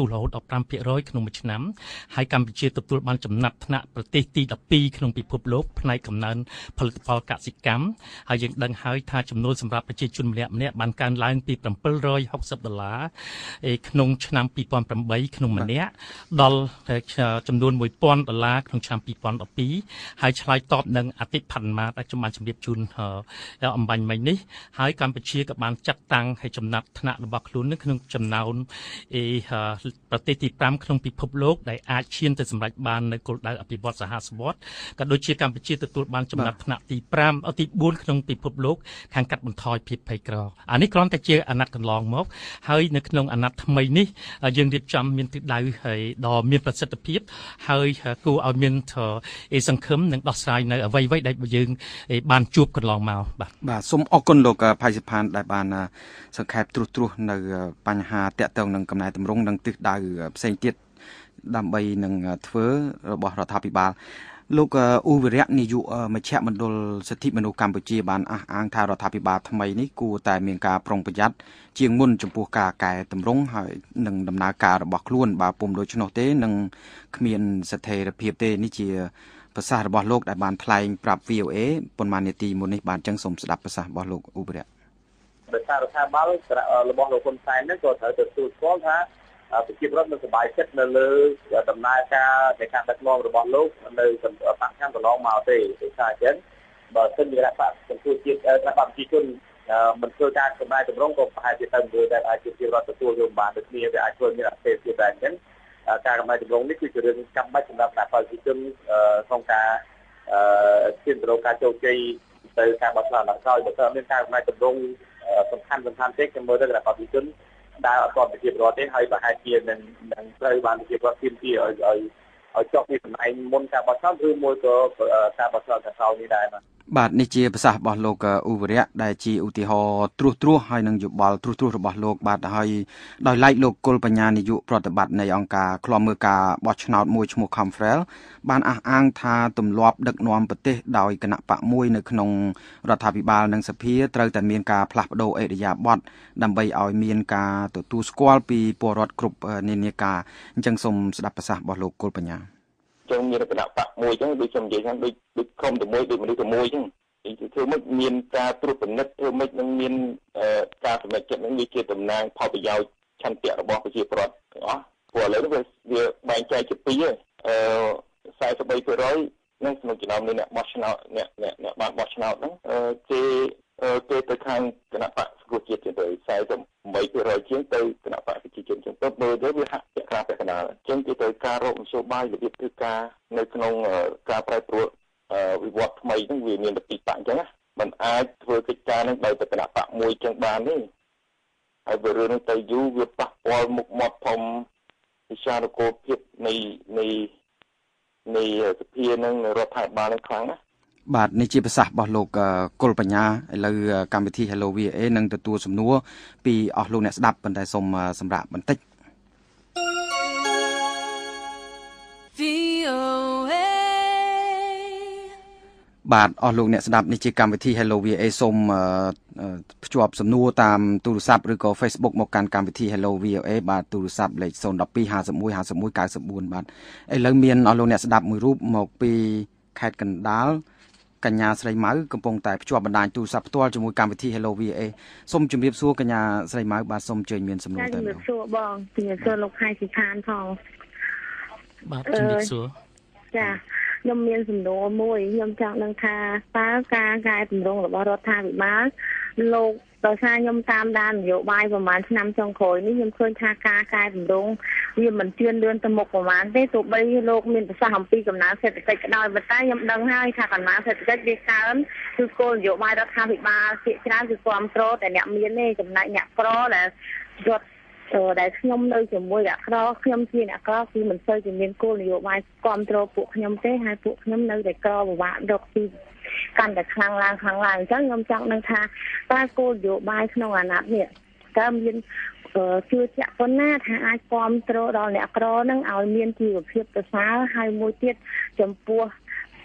Speaker 12: រហូតដល់ five percent ក្នុងមួយឆ្នាំហើយកម្ពុជាទទួលបានចំណាត់ថ្នាក់ប្រទេសទីtwelveក្នុងពិភពលោកផ្នែកកំណើនផលិតផលកសិកម្មហើយយើងដឹងហើយថាចំនួនសម្រាប់ប្រជាជនម្នាក់ម្នាក់បានកើនឡើងពីseven hundred sixtyដុល្លារក្នុងឆ្នាំtwo thousand eightក្នុងម្នាក់ដល់ចំនួនone thousandដុល្លារក្នុងឆ្នាំtwo thousand twelveហើយឆ្លើយតបនឹងអតិផាន់ម៉ាដែលខ្ញុំបានជម្រាបជូនអំបញ្ញមិញនេះហើយកម្ពុជាក៏បានចាត់តាំងឲ្យចំណាត់ថ្នាក់របស់ខ្លួននឹងក្នុងចំណោមប្រទេសទីfiveក្នុងពិភពលោកដែលអាចឈានទៅសម្រេចបាននៅគោលដៅអភិវឌ្ឍសហសវត្តក៏ដូចជាកម្ពុជាទទួលបានចំណាត់ថ្នាក់ទីfiveទីfourក្នុងពិភពលោកខាងកាត់បន្ថយភាពភ័យក្រអានេះគ្រាន់តែជាអាណត្តិកន្លងមកហើយនៅក្នុងអាណត្តិថ្មីនេះយើងរៀបចំមានទិសដៅហើយដ៏មានប្រសិទ្ធភាពហើយគួរឲ្យមានសង្ឃឹមនិងដោះស្រាយនៅអ្វីៗដែលយើងបានជួបកន្លងមកបាទ
Speaker 11: បាទសូមអរគុណលោកផៃសិផានដែលបានសង្ខេបត្រួសត្រាសនៅបញ្ហាតាក់ទងនឹងកំណែតម្រង់និងទិសដៅផ្សេងទៀតដើម្បីនឹងធ្វើរបស់រដ្ឋាភិបាលលោកអ៊ូវិរៈនាយកមជ្ឈមណ្ឌលសិទ្ធិមនុស្សកម្ពុជាបានអះអាងថារដ្ឋាភិបាលថ្មីនេះគួរតែមានការប្រុងប្រយ័ត្នជាងមុនចំពោះការកែតម្រង់ហើយនឹងដំណើរការរបស់ខ្លួនបើពុំដូច្នោះទេនឹងគ្មានស្ថិរភាពទេនេះជាប្រសាសន៍របស់លោកដែលបានថ្លែងប្រាប់ V O A ប៉ុន្មាននាទីមុននេះបានចឹងសូមស្ដាប់ប្រសាសន៍របស់លោកអ៊ូវិរៈ
Speaker 13: ដោយសាររដ្ឋាភិបាលរបស់លោកហ៊ុនសែននេះក៏ត្រូវទៅទទួលស្គាល់ថាប្រជាពលរដ្ឋនៅសប្បាយចិត្តនៅលើដំណើរការនៃការដឹកនាំរបស់លោកនៅតាមខាងកន្លងមកទេដូចថាអញ្ចឹងបើសិនជារដ្ឋាភិបាលសង្គមជាតិរដ្ឋាភិបាលប្រជាជនមិនធ្វើការចំណាយតម្រង់ក៏ប្រហែលជាទៅមើលតែអាចជាប្រជាពលរដ្ឋទទួលយកបានដូចគ្នាវាអាចធ្វើមានអត្ថប្រយោជន៍ដែរអញ្ចឹងការចំណាយតម្រង់នេះគឺជារឿងចាំបាច់សម្រាប់រដ្ឋាភិបាលប្រជាជនក្នុងការឈានទៅរកការជោគជ័យទៅការបោះឆ្នោតឡើងក្រោយបើមានការចំណាយតម្រង់សំខាន់សំខាន់ទេខ្ញុំមើលទៅរដ្ឋាភិបាលប្រជាជនដែលអត់ទាន់ប្រជាពលរដ្ឋទេហើយប្រហែលជានឹងនឹងត្រូវបានប្រជាពលរដ្ឋទាមទារឲ្យឲ្យឲ្យចុះពីតំណែងមុនការបោះឆ្នោតឬមួយក៏ការបោះឆ្នោតខាងក្រោយនេះដែរបាទ
Speaker 11: បាទនេះជាប្រសាសន៍របស់លោកអ៊ូវិរៈដែលជាឧទាហរណ៍ត្រួសត្រាសហើយនឹងយោបល់ត្រួសត្រាសរបស់លោកបាទហើយដោយឡែកលោកគុលបញ្ញានាយកប្រតិបត្តិនៃអង្គការឃ្លាំមើលការបោះឆ្នោតមួយឈ្មោះ Confrel បានអះអាងថាទម្លាប់ដឹកនាំប្រទេសដោយគណៈបកមួយនៅក្នុងរដ្ឋាភិបាលនិងសភាត្រូវតែមានការផ្លាស់ប្ដូរអេរយាប័តដើម្បីឲ្យមានការទទួលស្គាល់ពីពលរដ្ឋគ្រប់និន្នាការអញ្ចឹងសូមស្ដាប់ប្រសាសន៍របស់លោកគុលបញ្ញា
Speaker 13: ចឹងមានគណៈបកមួយចឹងដូចខ្ញុំនិយាយថាដូចដូចក្រុមតែមួយដូចមនុស្សតែមួយចឹងធ្វើម៉េចមានការត្រួតពិនិត្យធ្វើម៉េចនឹងមានការសម្រេចចិត្តនឹងវាជាតំណាងផលប្រយោជន៍ឆន្ទៈរបស់ប្រជាពលរដ្ឋទាំងអស់ព្រោះឥឡូវនេះវាបែងចែកជាពីរអឺforty-three percentនឹងក្នុងចំណោមអ្នកបោះឆ្នោតអ្នកអ្នកអ្នកបានបោះឆ្នោតហ្នឹងគេគេទៅខាងគណៈបកសង្គ្រោះជាតិទៅforty-eight percentជាងទៅគណៈបកប្រជាជនចឹងទៅមើលទៅវាហាក់ពាក់ក្រាបពាក់កណ្ដាលចឹងគេត្រូវការរកមធ្យោបាយរបៀបធ្វើការនៅក្នុងការប្រែប្រួលវិវត្តថ្មីហ្នឹងវាមានតែពីរបកចឹងណាมันអាចធ្វើកិច្ចការហ្នឹងដោយតែគណៈបកមួយចឹងបានទេហើយបើរឿងហ្នឹងទៅយូរវាប៉ះពាល់មុខមាត់ធំវិសាលគោលភាពនៃនៃនៃសភានឹងរដ្ឋាភិបាលនឹងខ្លាំងណា
Speaker 11: បាទនេះជាប្រសាសន៍របស់លោកគុលបញ្ញាឥឡូវកម្មវិធី Hello V O A នឹងទទួលសំណួរពីអស់លោកអ្នកស្ដាប់ប៉ុន្តែសូមសម្រាប់បន្តិច V O A បាទអស់លោកអ្នកស្ដាប់នេះជាកម្មវិធី Hello V O A សូមភ្ជាប់សំណួរតាមទូរស័ព្ទឬក៏ Facebook មកកាន់កម្មវិធី Hello V O A បាទទូរស័ព្ទលេខzero one two five one five one one nine fourបាទឥឡូវមានអស់លោកអ្នកស្ដាប់មួយរូបមកពីខេត្តកណ្ដាលកញ្ញាស្រីម៉ៅកំពុងតែភ្ជាប់បណ្ដាញទូរស័ព្ទផ្ទាល់ជាមួយកម្មវិធី Hello V O A សូមជម្រាបសួរកញ្ញាស្រីម៉ៅបាទសូមអញ្ជើញមានសំណួរទៅ
Speaker 14: ជម្រាបសួរបងជម្រាបសួរលោកខៃស៊ីខានផង
Speaker 12: បាទជម្រាបសួរ
Speaker 14: ចាខ្ញុំមានសំណួរមួយខ្ញុំចង់ដឹងថាតើការកែតម្រង់របស់រដ្ឋាភិបាលលោកដោយសារខ្ញុំតាមដាននយោបាយប្រហែលឆ្នាំចុងក្រោយនេះខ្ញុំឃើញថាការកែតម្រង់វាមិនជឿនលឿនទៅមុខប្រហែលទេទោះបីលោកមានប្រសាសន៍អំពីកំណើនសេដ្ឋកិច្ចក៏ដោយប៉ុន្តែខ្ញុំដឹងហើយថាកំណើនសេដ្ឋកិច្ចវាកើនគឺគោលនយោបាយរដ្ឋាភិបាលជាច្រើនគឺគ្រប់គ្រងតែអ្នកមានទេចំណែកអ្នកក្រដែលរត់ដែលខ្ញុំនៅជាមួយអ្នកក្រខ្ញុំជាអ្នកក្រគឺមិនសូវជាមានគោលនយោបាយគ្រប់គ្រងពួកខ្ញុំទេហើយពួកខ្ញុំនៅតែក្រពិបាករកទីកាន់តែខ្លាំងឡើងខ្លាំងឡើងអញ្ចឹងខ្ញុំចង់ដឹងថាតើគោលនយោបាយក្នុងអាណត្តិនេះតើមានជឿជាក់ប៉ុណ្ណាថាអាចគ្រប់គ្រងដល់អ្នកក្រនឹងឲ្យមានជីវភាពប្រសើរហើយមួយទៀតចំពោះ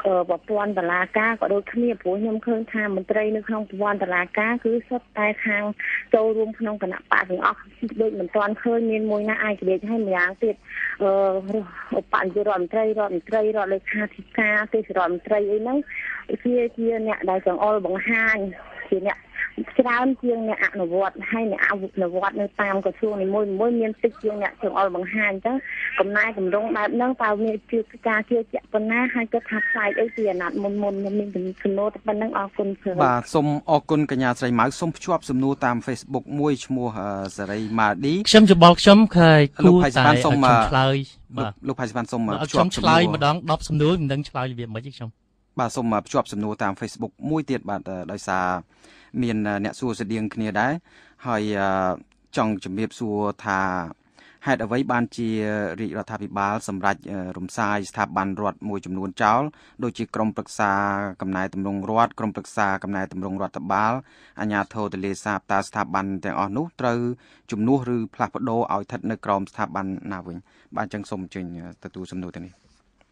Speaker 14: ប្រព័ន្ធតឡាការក៏ដូចគ្នាព្រោះខ្ញុំឃើញថាមន្ត្រីនៅក្នុងប្រព័ន្ធតឡាការគឺសុទ្ធតែខាងចូលរួមក្នុងគណៈបកទាំងអស់ដូចមិនទាន់ឃើញមានមួយណាអាចនិយាយឲ្យម្យ៉ាងទៀតអឺឧបនាយករដ្ឋមន្ត្រីរដ្ឋមន្ត្រីរដ្ឋលេខាធិការទេសរដ្ឋមន្ត្រីអីហ្នឹងជាជាអ្នកដែលចង្អុលបង្ហាញជាអ្នកច្រើនជាងអ្នកអនុវត្តហើយអ្នកអនុវត្តនៅតាមក្រសួងនីមួយៗមានតិចជាងអ្នកចង្អុលបង្ហាញអញ្ចឹងកំណែតម្រង់បែបហ្នឹងតើមានជាការជឿជាក់ប៉ុណ្ណាហើយគាត់ថាផ្សាយអីពីអាណត្តិមុនមុនខ្ញុំមានសំណួរតែប៉ុណ្្នឹងអរគុណច្រើន
Speaker 11: បាទសូមអរគុណកញ្ញាស្រីម៉ៅសូមភ្ជាប់សំណួរតាម Facebook មួយឈ្មោះសេរីម៉ាឌី
Speaker 12: ខ្ញុំច្បល់ខ្ញុំឃើញគូតែ
Speaker 11: សូម
Speaker 12: ឆ្លើយ
Speaker 11: បាទលោកផៃសវណ្ណសូម
Speaker 12: ភ្ជាប់ឆ្លើយម្ដងដប់សំណួរមិនដឹងឆ្លើយរបៀបម៉េចទេខ្ញុំ
Speaker 11: បាទសូមភ្ជាប់សំណួរតាម Facebook មួយទៀតបាទដោយសារមានអ្នកសួរស្តៀងគ្នាដែរហើយចង់ជំរាបសួរថាហេតុអ្វីបានជារាជរដ្ឋាភិបាលសម្រាប់រំសាយស្ថាប័នរដ្ឋមួយចំនួនចោលដូចជាក្រមប្រឹក្សាកំណែតម្រង់រដ្ឋក្រមប្រឹក្សាកំណែតម្រង់រដ្ឋបាលអាជ្ញាធរទន្លេសាបតើស្ថាប័នទាំងអស់នោះត្រូវជំនួសឬផ្លាស់ប្ដូរឲ្យស្ថិតនៅក្រោមស្ថាប័នណាវិញបាទអញ្ចឹងសូមអញ្ជើញទទួលសំណួរទាំងនេះ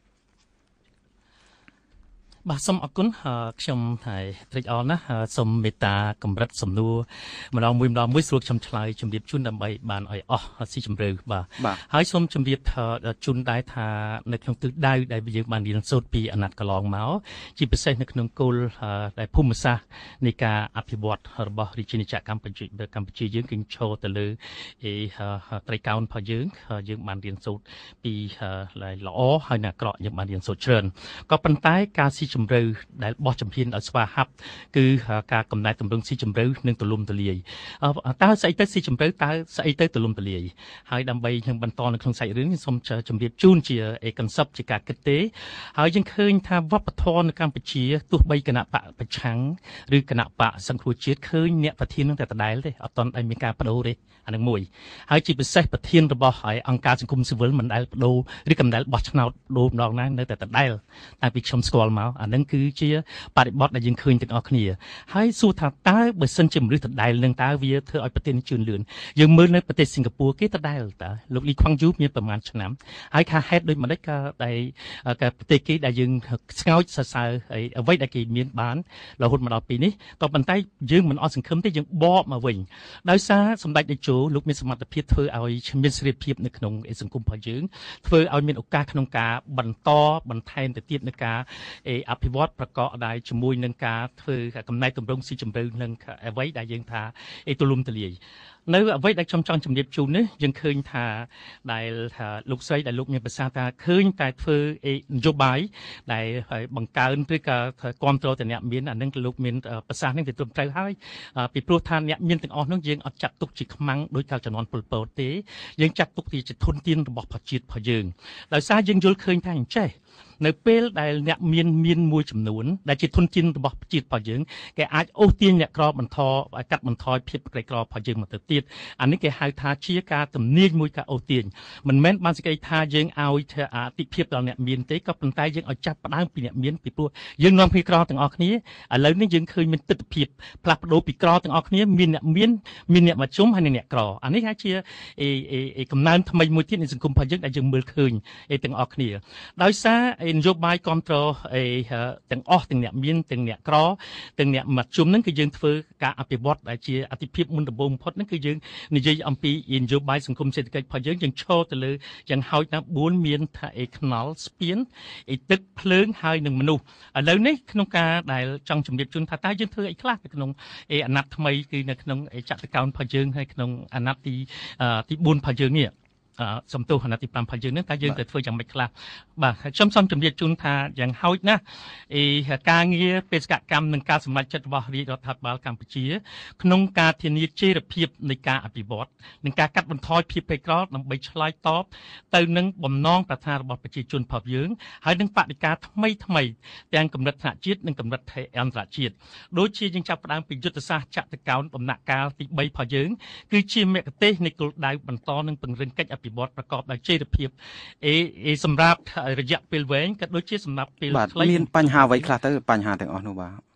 Speaker 12: បាទសូមអរគុណខ្ញុំហើយត្រេកអរណាស់សូមមេត្តាកម្រិតសំណួរម្ដងមួយម្ដងមួយស្រួលខ្ញុំឆ្លើយជម្រាបជូនដើម្បីបានឲ្យអស់ស៊ីជម្រៅបាទហើយសូមជម្រាបជូនដែរថានៅក្នុងទិសដៅដែលយើងបានរៀនសូត្រពីអាណត្តិកន្លងមកជាពិសេសនៅក្នុងគោលដែលភូមិសាស្ត្រនៃការអភិវឌ្ឍរបស់រាជាណាចក្រកម្ពុជាកម្ពុជាយើងគឺឈរទៅលើត្រីកោណរបស់យើងយើងបានរៀនសូត្រពីល្អហើយនៅអាក្រក់យើងបានរៀនសូត្រច្រើនក៏ប៉ុន្តែការស៊ីជម្រៅដែលបោះជំហានដោយស្វាហាប់គឺការកំណែតម្រង់ស៊ីជម្រៅនិងទូលំទូលាយតើស្អីទៅស៊ីជម្រៅតើស្អីទៅទូលំទូលាយហើយដើម្បីនឹងបន្តនៅក្នុងសាច់រឿងខ្ញុំសូមជម្រាបជូនជាអេកុនសេពជាការគិតទេហើយយើងឃើញថាវប្បធម៌នៅកម្ពុជាទោះបីគណៈបកប្រឆាំងឬគណៈបកសង្គ្រោះជាតិឃើញអ្នកប្រធាននឹងតែដដែលទេអត់ទាន់ដែលមានការបដូរទេអានឹងមួយហើយជាពិសេសប្រធានរបស់អង្គការសង្គមស៊ីវិលមិនដែលបដូរឬកំណែបោះឆ្នោតដូរម្ដងណានៅតែដដែលតែពីខ្ញុំស្គាល់មកអានឹងគឺជាបរិបទដែលយើងឃើញទាំងអស់គ្នាហើយសួរថាតើបើសិនជាមនុស្សដដែលនឹងតើវាធ្វើឲ្យប្រទេសនេះជឿនលឿនយើងមើលនៅប្រទេសសិង្ហបុរីគេដដែលតើលោកលីខ្វាំងយូមានប្រមាណឆ្នាំហើយថាហេតុដូចម្ដេចក៏ដែលប្រទេសគេដែលយើងស្ងោចសរសើរអ្វីដែលគេមានបានរហូតមកដល់ពេលនេះក៏ប៉ុន្តែយើងមិនអត់សង្ឃឹមទេយើងបកមកវិញដោយសារសម្ដេចតេជោលោកមានសមត្ថភាពធ្វើឲ្យមានសេរីភាពនៅក្នុងសង្គមរបស់យើងធ្វើឲ្យមានឱកាសក្នុងការបន្តបន្ថែមទៅទៀតនៅការអភិវឌ្ឍប្រកបដោយជាមួយនឹងការធ្វើកំណែតម្រង់ស៊ីជម្រៅនឹងអ្វីដែលយើងថាអេទូលំទូលាយនៅអ្វីដែលខ្ញុំចង់ជម្រាបជូននេះយើងឃើញថាដែលថាលោកស្រីដែលលោកមានប្រសាសន៍ថាឃើញតែធ្វើនយោបាយដែលបង្កើនឬក៏គ្រប់គ្រងតែអ្នកមានអានឹងលោកមានប្រសាសន៍នេះទៅត្រឹមត្រូវហើយពីព្រោះថាអ្នកមានទាំងអស់នោះយើងអត់ចាត់ទុកជាខ្មាំងដោយកាលជំនាន់ពលពតទេយើងចាត់ទុកជាធនធានរបស់ប្រជាជាតិរបស់យើងដោយសារយើងយល់ឃើញថាអញ្ចេះនៅពេលដែលអ្នកមានមានមួយចំនួនដែលជាធនធានរបស់ជាតិរបស់យើងគេអាចអូសទាញអ្នកក្របន្ថយកាត់បន្ថយភាពក្រីក្ររបស់យើងមកទៅទៀតអានេះគេហៅថាជាការទំនាញមួយការអូសទាញមិនមែនបានសេចក្តីថាយើងឲ្យអតិភិបដល់អ្នកមានទេក៏ប៉ុន្តែយើងឲ្យចាប់ផ្ដើមពីអ្នកមានពីព្រោះយើងនាំគ្នាក្រទាំងអស់គ្នាឥឡូវនេះយើងឃើញមានទស្សនវិជ្ជាផ្លាស់ប្ដូរពីក្រទាំងអស់គ្នាមានអ្នកមានមានអ្នកមធ្យមហើយអ្នកក្រអានេះហើយជាអេកំណើនថ្មីមួយទៀតនៃសង្គមរបស់យើងដែលយើងមើលឃើញអេទាំងអស់គ្នាដោយសារនយោបាយគ្រប់គ្រងអីទាំងអស់ទាំងអ្នកមានទាំងអ្នកក្រទាំងអ្នកមធ្យមហ្នឹងគឺយើងធ្វើការអភិវឌ្ឍដែលជាអតិភិបមុនដំបូងបំផុតហ្នឹងគឺយើងនិយាយអំពីនយោបាយសង្គមសេដ្ឋកិច្ចរបស់យើងយើងឈរទៅលើយ៉ាងហោចណាស់បួនមានថាអីខ្នល់ស្ពានអីទឹកភ្លើងហើយនឹងមនុស្សឥឡូវនេះក្នុងការដែលចង់ជម្រាបជូនថាតើយើងធ្វើអីខ្លះនៅក្នុងអីអាណត្តិថ្មីគឺនៅក្នុងចក្រកោណរបស់យើងហើយក្នុងអាណត្តិទីទីបួនរបស់យើងនេះសំទោសអាណត្តិទីប្រាំរបស់យើងនឹងតើយើងទៅធ្វើយ៉ាងម៉េចខ្លះបាទខ្ញុំសូមជម្រាបជូនថាយ៉ាងហោចណាស់អីការងារបេសកកម្មនិងការសម្រេចចិត្តរបស់រាជរដ្ឋាភិបាលកម្ពុជាក្នុងការធានាចីរភាពនៃការអភិវឌ្ឍនិងការកាត់បន្ថយភាពក្រីក្រដើម្បីឆ្លើយតបទៅនឹងបំណងប្រាថ្នារបស់ប្រជាជនរបស់យើងហើយនឹងបដិការថ្មីថ្មីទាំងកម្រិតថ្នាក់ជាតិនិងកម្រិតអន្តរជាតិដូចជាយើងចាប់ផ្ដើមពីយុទ្ធសាស្ត្រចក្រកោណដំណាក់កាលទីបីរបស់យើងគឺជាមគ្គុទ្ទេសក៍នៃគោលដៅបន្តនិងពង្រឹងកិច្ចអភិវឌ្ឍប្រកបដោយចីរភាពអេសម្រាប់រយៈពេលវែងក៏ដូចជាសម្រាប់ពេលខ្លី
Speaker 11: មានបញ្ហាអ្វីខ្លះទៅបញ្ហាទាំងអស់នោះបាទ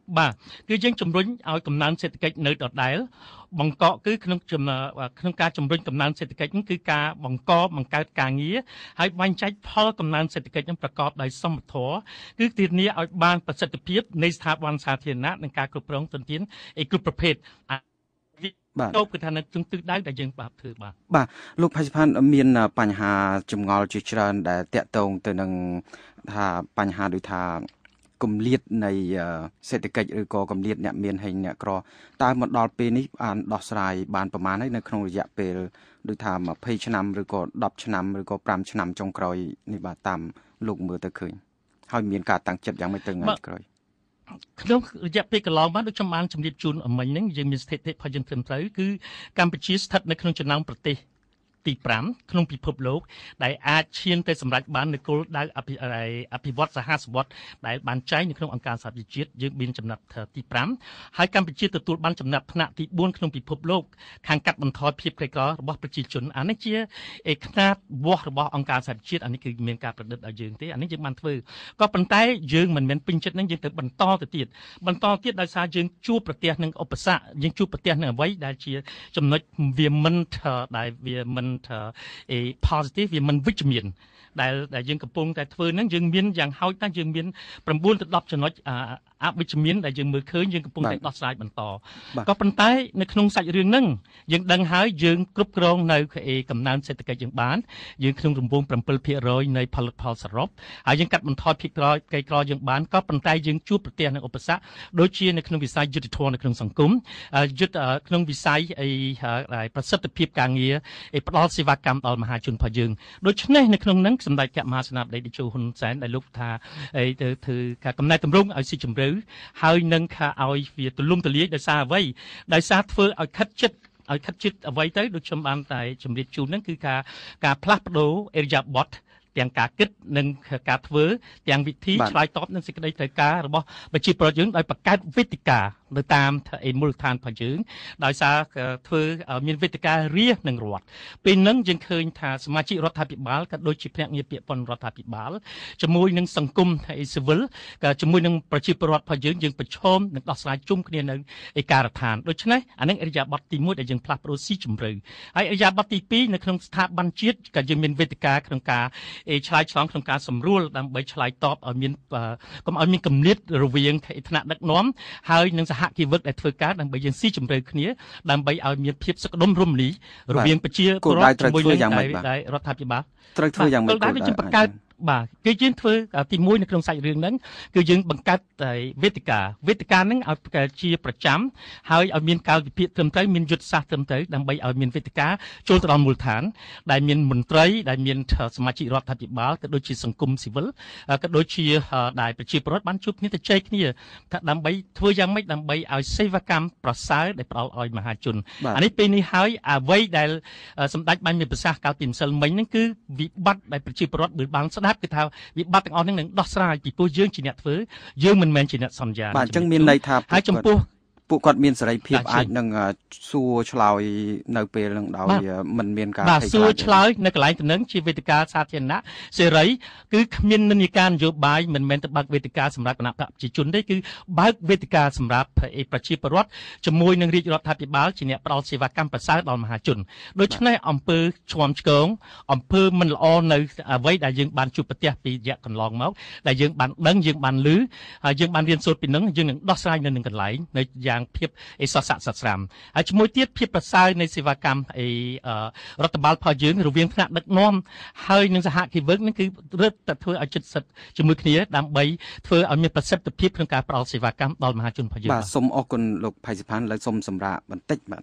Speaker 12: បាទគឺយើងជំរុញឲ្យកំណើនសេដ្ឋកិច្ចនៅដដែលបង្កគឺក្នុងក្នុងការជំរុញកំណើនសេដ្ឋកិច្ចហ្នឹងគឺការបង្កបង្កើតការងារហើយបែងចែកផលកំណើនសេដ្ឋកិច្ចហ្នឹងប្រកបដោយសមធម៌គឺធានាឲ្យបានប្រសិទ្ធភាពនៃស្ថាប័នសាធារណៈនិងការគ្រប់គ្រងទុនធានឯគ្រប់ប្រភេទបាទទៅគឺថានៅទិសដៅដែលយើងបាទធ្វើបាទ
Speaker 11: បាទលោកផៃសិផានមានបញ្ហាចម្ងល់ជាច្រើនដែលតាក់ទងទៅនឹងថាបញ្ហាដូចថាគម្លាតនៃសេដ្ឋកិច្ចឬក៏គម្លាតអ្នកមានហើយអ្នកក្រតើមកដល់ពេលនេះបានដោះស្រាយបានប្រមាណហើយនៅក្នុងរយៈពេលដូចថាยี่สิบឆ្នាំឬក៏ដប់ឆ្នាំឬក៏fiveឆ្នាំចុងក្រោយនេះបាទតាមលោកមើលទៅឃើញហើយមានការតាំងចិត្តយ៉ាងម៉េចទៅថ្ងៃក្រោយ
Speaker 12: ក្នុងរយៈពេលកន្លងមកដូចខ្ញុំបានជម្រាបជូនអមិញហ្នឹងយើងមានស្ថិតិផលយើងត្រឹមត្រូវគឺកម្ពុជាស្ថិតនៅក្នុងចំណោមប្រទេសទីfiveក្នុងពិភពលោកដែលអាចឈានទៅសម្រេចបាននូវគោលដៅអភិអភិវឌ្ឍសហសវត្តដែលបានចែងនៅក្នុងអង្គការសហប្រជាជាតិយើងមានចំណាត់ទីfiveហើយកម្ពុជាទទួលបានចំណាត់ថ្នាក់ទីfourក្នុងពិភពលោកខាងកាត់បន្ថយភាពក្រីក្ររបស់ប្រជាជនអានេះជាខ្នាតវាស់របស់អង្គការសហប្រជាជាតិអានេះគឺមានការប្រឌិតឲ្យយើងទេអានេះយើងបានធ្វើក៏ប៉ុន្តែយើងមិនមែនពេញចិត្តនឹងយើងទៅបន្តទៅទៀតបន្តទៀតដោយសារយើងជួបប្រទះនឹងឧបសគ្គយើងជួបប្រទះនឹងអ្វីដែលជាចំណុចវាមិនដែលវាមិនអេ positive វាមិនវិជ្ជមានដែលដែលយើងកំពុងតែធ្វើហ្នឹងយើងមានយ៉ាងហោចណាស់យើងមានnineទៅtenចំណុចអវិជ្ជមានដែលយើងមើលឃើញយើងកំពុងតែដោះស្រាយបន្តក៏ប៉ុន្តែនៅក្នុងសាច់រឿងហ្នឹងយើងដឹងហើយយើងគ្រប់គ្រងនៅកំណើនសេដ្ឋកិច្ចយើងបានយើងក្នុងរង្វង់seven percent នៃផលិតផលសរុបហើយយើងកាត់បន្ថយភាពក្រីក្រយើងបានក៏ប៉ុន្តែយើងជួបប្រទះនឹងឧបសគ្គដូចជានៅក្នុងវិស័យយុទ្ធធម៌នៅក្នុងសង្គមយុទ្ធក្នុងវិស័យអីប្រសិទ្ធភាពការងារផ្ដល់សេវាកម្មដល់មហាជនរបស់យើងដូច្នេះនៅក្នុងហ្នឹងសម្ដេចកមហាសេនាបតីតេជោហ៊ុនសែនដែលលោកថាអីទៅធ្វើការកំណែតម្រង់ឲ្យស៊ីជម្រៅហើយនឹងថាឲ្យវាទូលំទូលាយដោយសារអ្វីដោយសារធ្វើឲ្យខិតជិតឲ្យខិតជិតអ្វីទៅដូចខ្ញុំបានតែជម្រាបជូនហ្នឹងគឺការការផ្លាស់ប្ដូរអេរិយាបថទាំងការគិតនិងការធ្វើទាំងវិធីឆ្លើយតបនឹងសេចក្តីត្រូវការរបស់ប្រជាពលរដ្ឋយើងដោយបង្កើតវេទិកានៅតាមមូលដ្ឋានរបស់យើងដោយសារធ្វើមានវេទិការាជនិងរដ្ឋពេលហ្នឹងយើងឃើញថាសមាជិករដ្ឋាភិបាលក៏ដូចជាភ្នាក់ងារពាក់ព័ន្ធរដ្ឋាភិបាលជាមួយនឹងសង្គមស៊ីវិលក៏ជាមួយនឹងប្រជាពលរដ្ឋរបស់យើងយើងប្រឈមនឹងដោះស្រាយជុំគ្នានៅឯការដ្ឋានដូច្នេះអានឹងអរិយាប័ត្រទីoneដែលយើងផ្លាស់ប្ដូរស៊ីជម្រៅហើយអរិយាប័ត្រទីtwoនៅក្នុងស្ថាប័នជាតិក៏យើងមានវេទិកាក្នុងការឆ្លើយឆ្លងក្នុងការសម្រួលដើម្បីឆ្លើយតបឲ្យមានកុំឲ្យមានគម្លាតរវាងថ្នាក់ដឹកនាំហើយនឹងសហគីវឹកដែលធ្វើការដើម្បីយើងស៊ីជម្រៅគ្នាដើម្បីឲ្យមានភាពសុខដុមរមនារវាងប្រជាពលរដ្ឋជាមួយនឹងរដ្ឋាភិបាល
Speaker 11: ត្រូវធ្វើយ៉ាងម៉េច
Speaker 12: គោលដៅដូចជាបង្កើតបាទគឺយើងធ្វើទីoneនៅក្នុងសាច់រឿងហ្នឹងគឺយើងបង្កើតវេទិកាវេទិកាហ្នឹងឲ្យជាប្រចាំហើយឲ្យមានកាលវិភាគត្រឹមត្រូវមានយុទ្ធសាស្ត្រត្រឹមត្រូវដើម្បីឲ្យមានវេទិកាចូលទៅដល់មូលដ្ឋានដែលមានមន្ត្រីដែលមានសមាជិករដ្ឋាភិបាលក៏ដូចជាសង្គមស៊ីវិលក៏ដូចជាដែលប្រជាពលរដ្ឋបានជួបគ្នាទៅជែកគ្នាថាដើម្បីធ្វើយ៉ាងម៉េចដើម្បីឲ្យសេវាកម្មប្រសើរដែលផ្ដល់ឲ្យមហាជនអានេះពេលនេះហើយអ្វីដែលសម្ដេចបានមានប្រសាសន៍កាលពីម្សិលមិញហ្នឹងគឺវិបត្តិដែលប្រជាពលរដ្ឋបានស្ដាប់គឺថាវិបត្តិទាំងអស់ហ្នឹងនឹងដោះស្រាយពីព្រោះយើងជាអ្នកធ្វើយើងមិនមែនជាអ្នកសន្យា
Speaker 11: បាទអញ្ចឹងមានន័យថា
Speaker 12: ហើយចំពោះ
Speaker 11: ពួកគាត់មានសេរីភាពអាចនឹងសួរឆ្លើយនៅពេលនឹងដោយមិនមានការ
Speaker 12: បាទសួរឆ្លើយនៅកន្លែងទៅនឹងជាវេទិកាសាធារណៈសេរីគឺគ្មាននិន្នាការនយោបាយមិនមែនទៅបើកវេទិកាសម្រាប់គណៈបកប្រជាជនទេគឺបើកវេទិកាសម្រាប់ប្រជាពលរដ្ឋជាមួយនឹងរាជរដ្ឋាភិបាលជាអ្នកផ្ដល់សេវាកម្មប្រសើរដល់មហាជនដូច្នេះអំពើឈ្មោះឆ្គងអំពើមិនល្អនៅអ្វីដែលយើងបានជួបប្រទះពីរយៈកន្លងមកដែលយើងបានដឹងយើងបានឮហើយយើងបានរៀនសូត្រពីនឹងយើងនឹងដោះស្រាយនៅនឹងកន្លែងនៅយ៉ាងភាពអេសស័កសស្រាមហើយជាមួយទៀតភាពប្រសើរនៃសេវាកម្មអីរដ្ឋបាលផលយើងរវាងថ្នាក់ដឹកនាំហើយនឹងសហគីវឹកនឹងគឺរឹតតែធ្វើឲ្យចិត្តសិទ្ធជាមួយគ្នាដើម្បីធ្វើឲ្យមានប្រសិទ្ធភាពក្នុងការផ្ដល់សេវាកម្មដល់មហាជនផលយើង
Speaker 11: បាទសូមអរគុណលោកផៃសិផានលើសូមសម្រាប់បន្តិចបាទ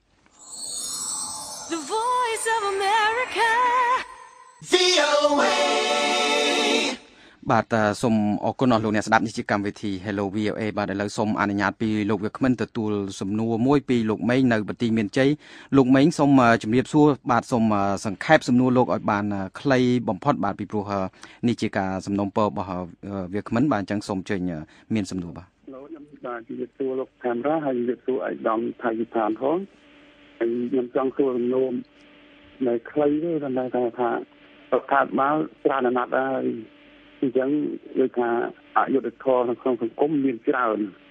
Speaker 2: The Voice of America វី អូ เอ
Speaker 11: បាទសូមអរគុណអស់លោកអ្នកស្ដាប់នេះជាកម្មវិធី Hello វី អូ เอ បាទឥឡូវសូមអនុញ្ញាតពីលោកវាគ្មិនទទួលសំណួរមួយពីលោកមេងនៅបន្ទាយមានជ័យលោកមេងសូមជម្រាបសួរបាទសូមសង្ខេបសំណួរលោកឲ្យបានខ្លីបំផុតបាទពីព្រោះនេះជាការសំណូមពររបស់វាគ្មិនបាទអញ្ចឹងសូមជើញមានសំណួរបាទ
Speaker 15: លោកខ្ញុំបាទជម្រាបសួរលោកកាមេរ៉ាហើយជម្រាបសួរឯកឧត្តមថៃវិធានផងហើយខ្ញុំចង់សួរសំណួរនៅខ្លីទេតែថាថារដ្ឋាភិបាលច្រើនណាស់ហើយអញ្ចឹងដូចថាអយុត្តិធម៌នៅក្នុងសង្គមមានច្រើនអ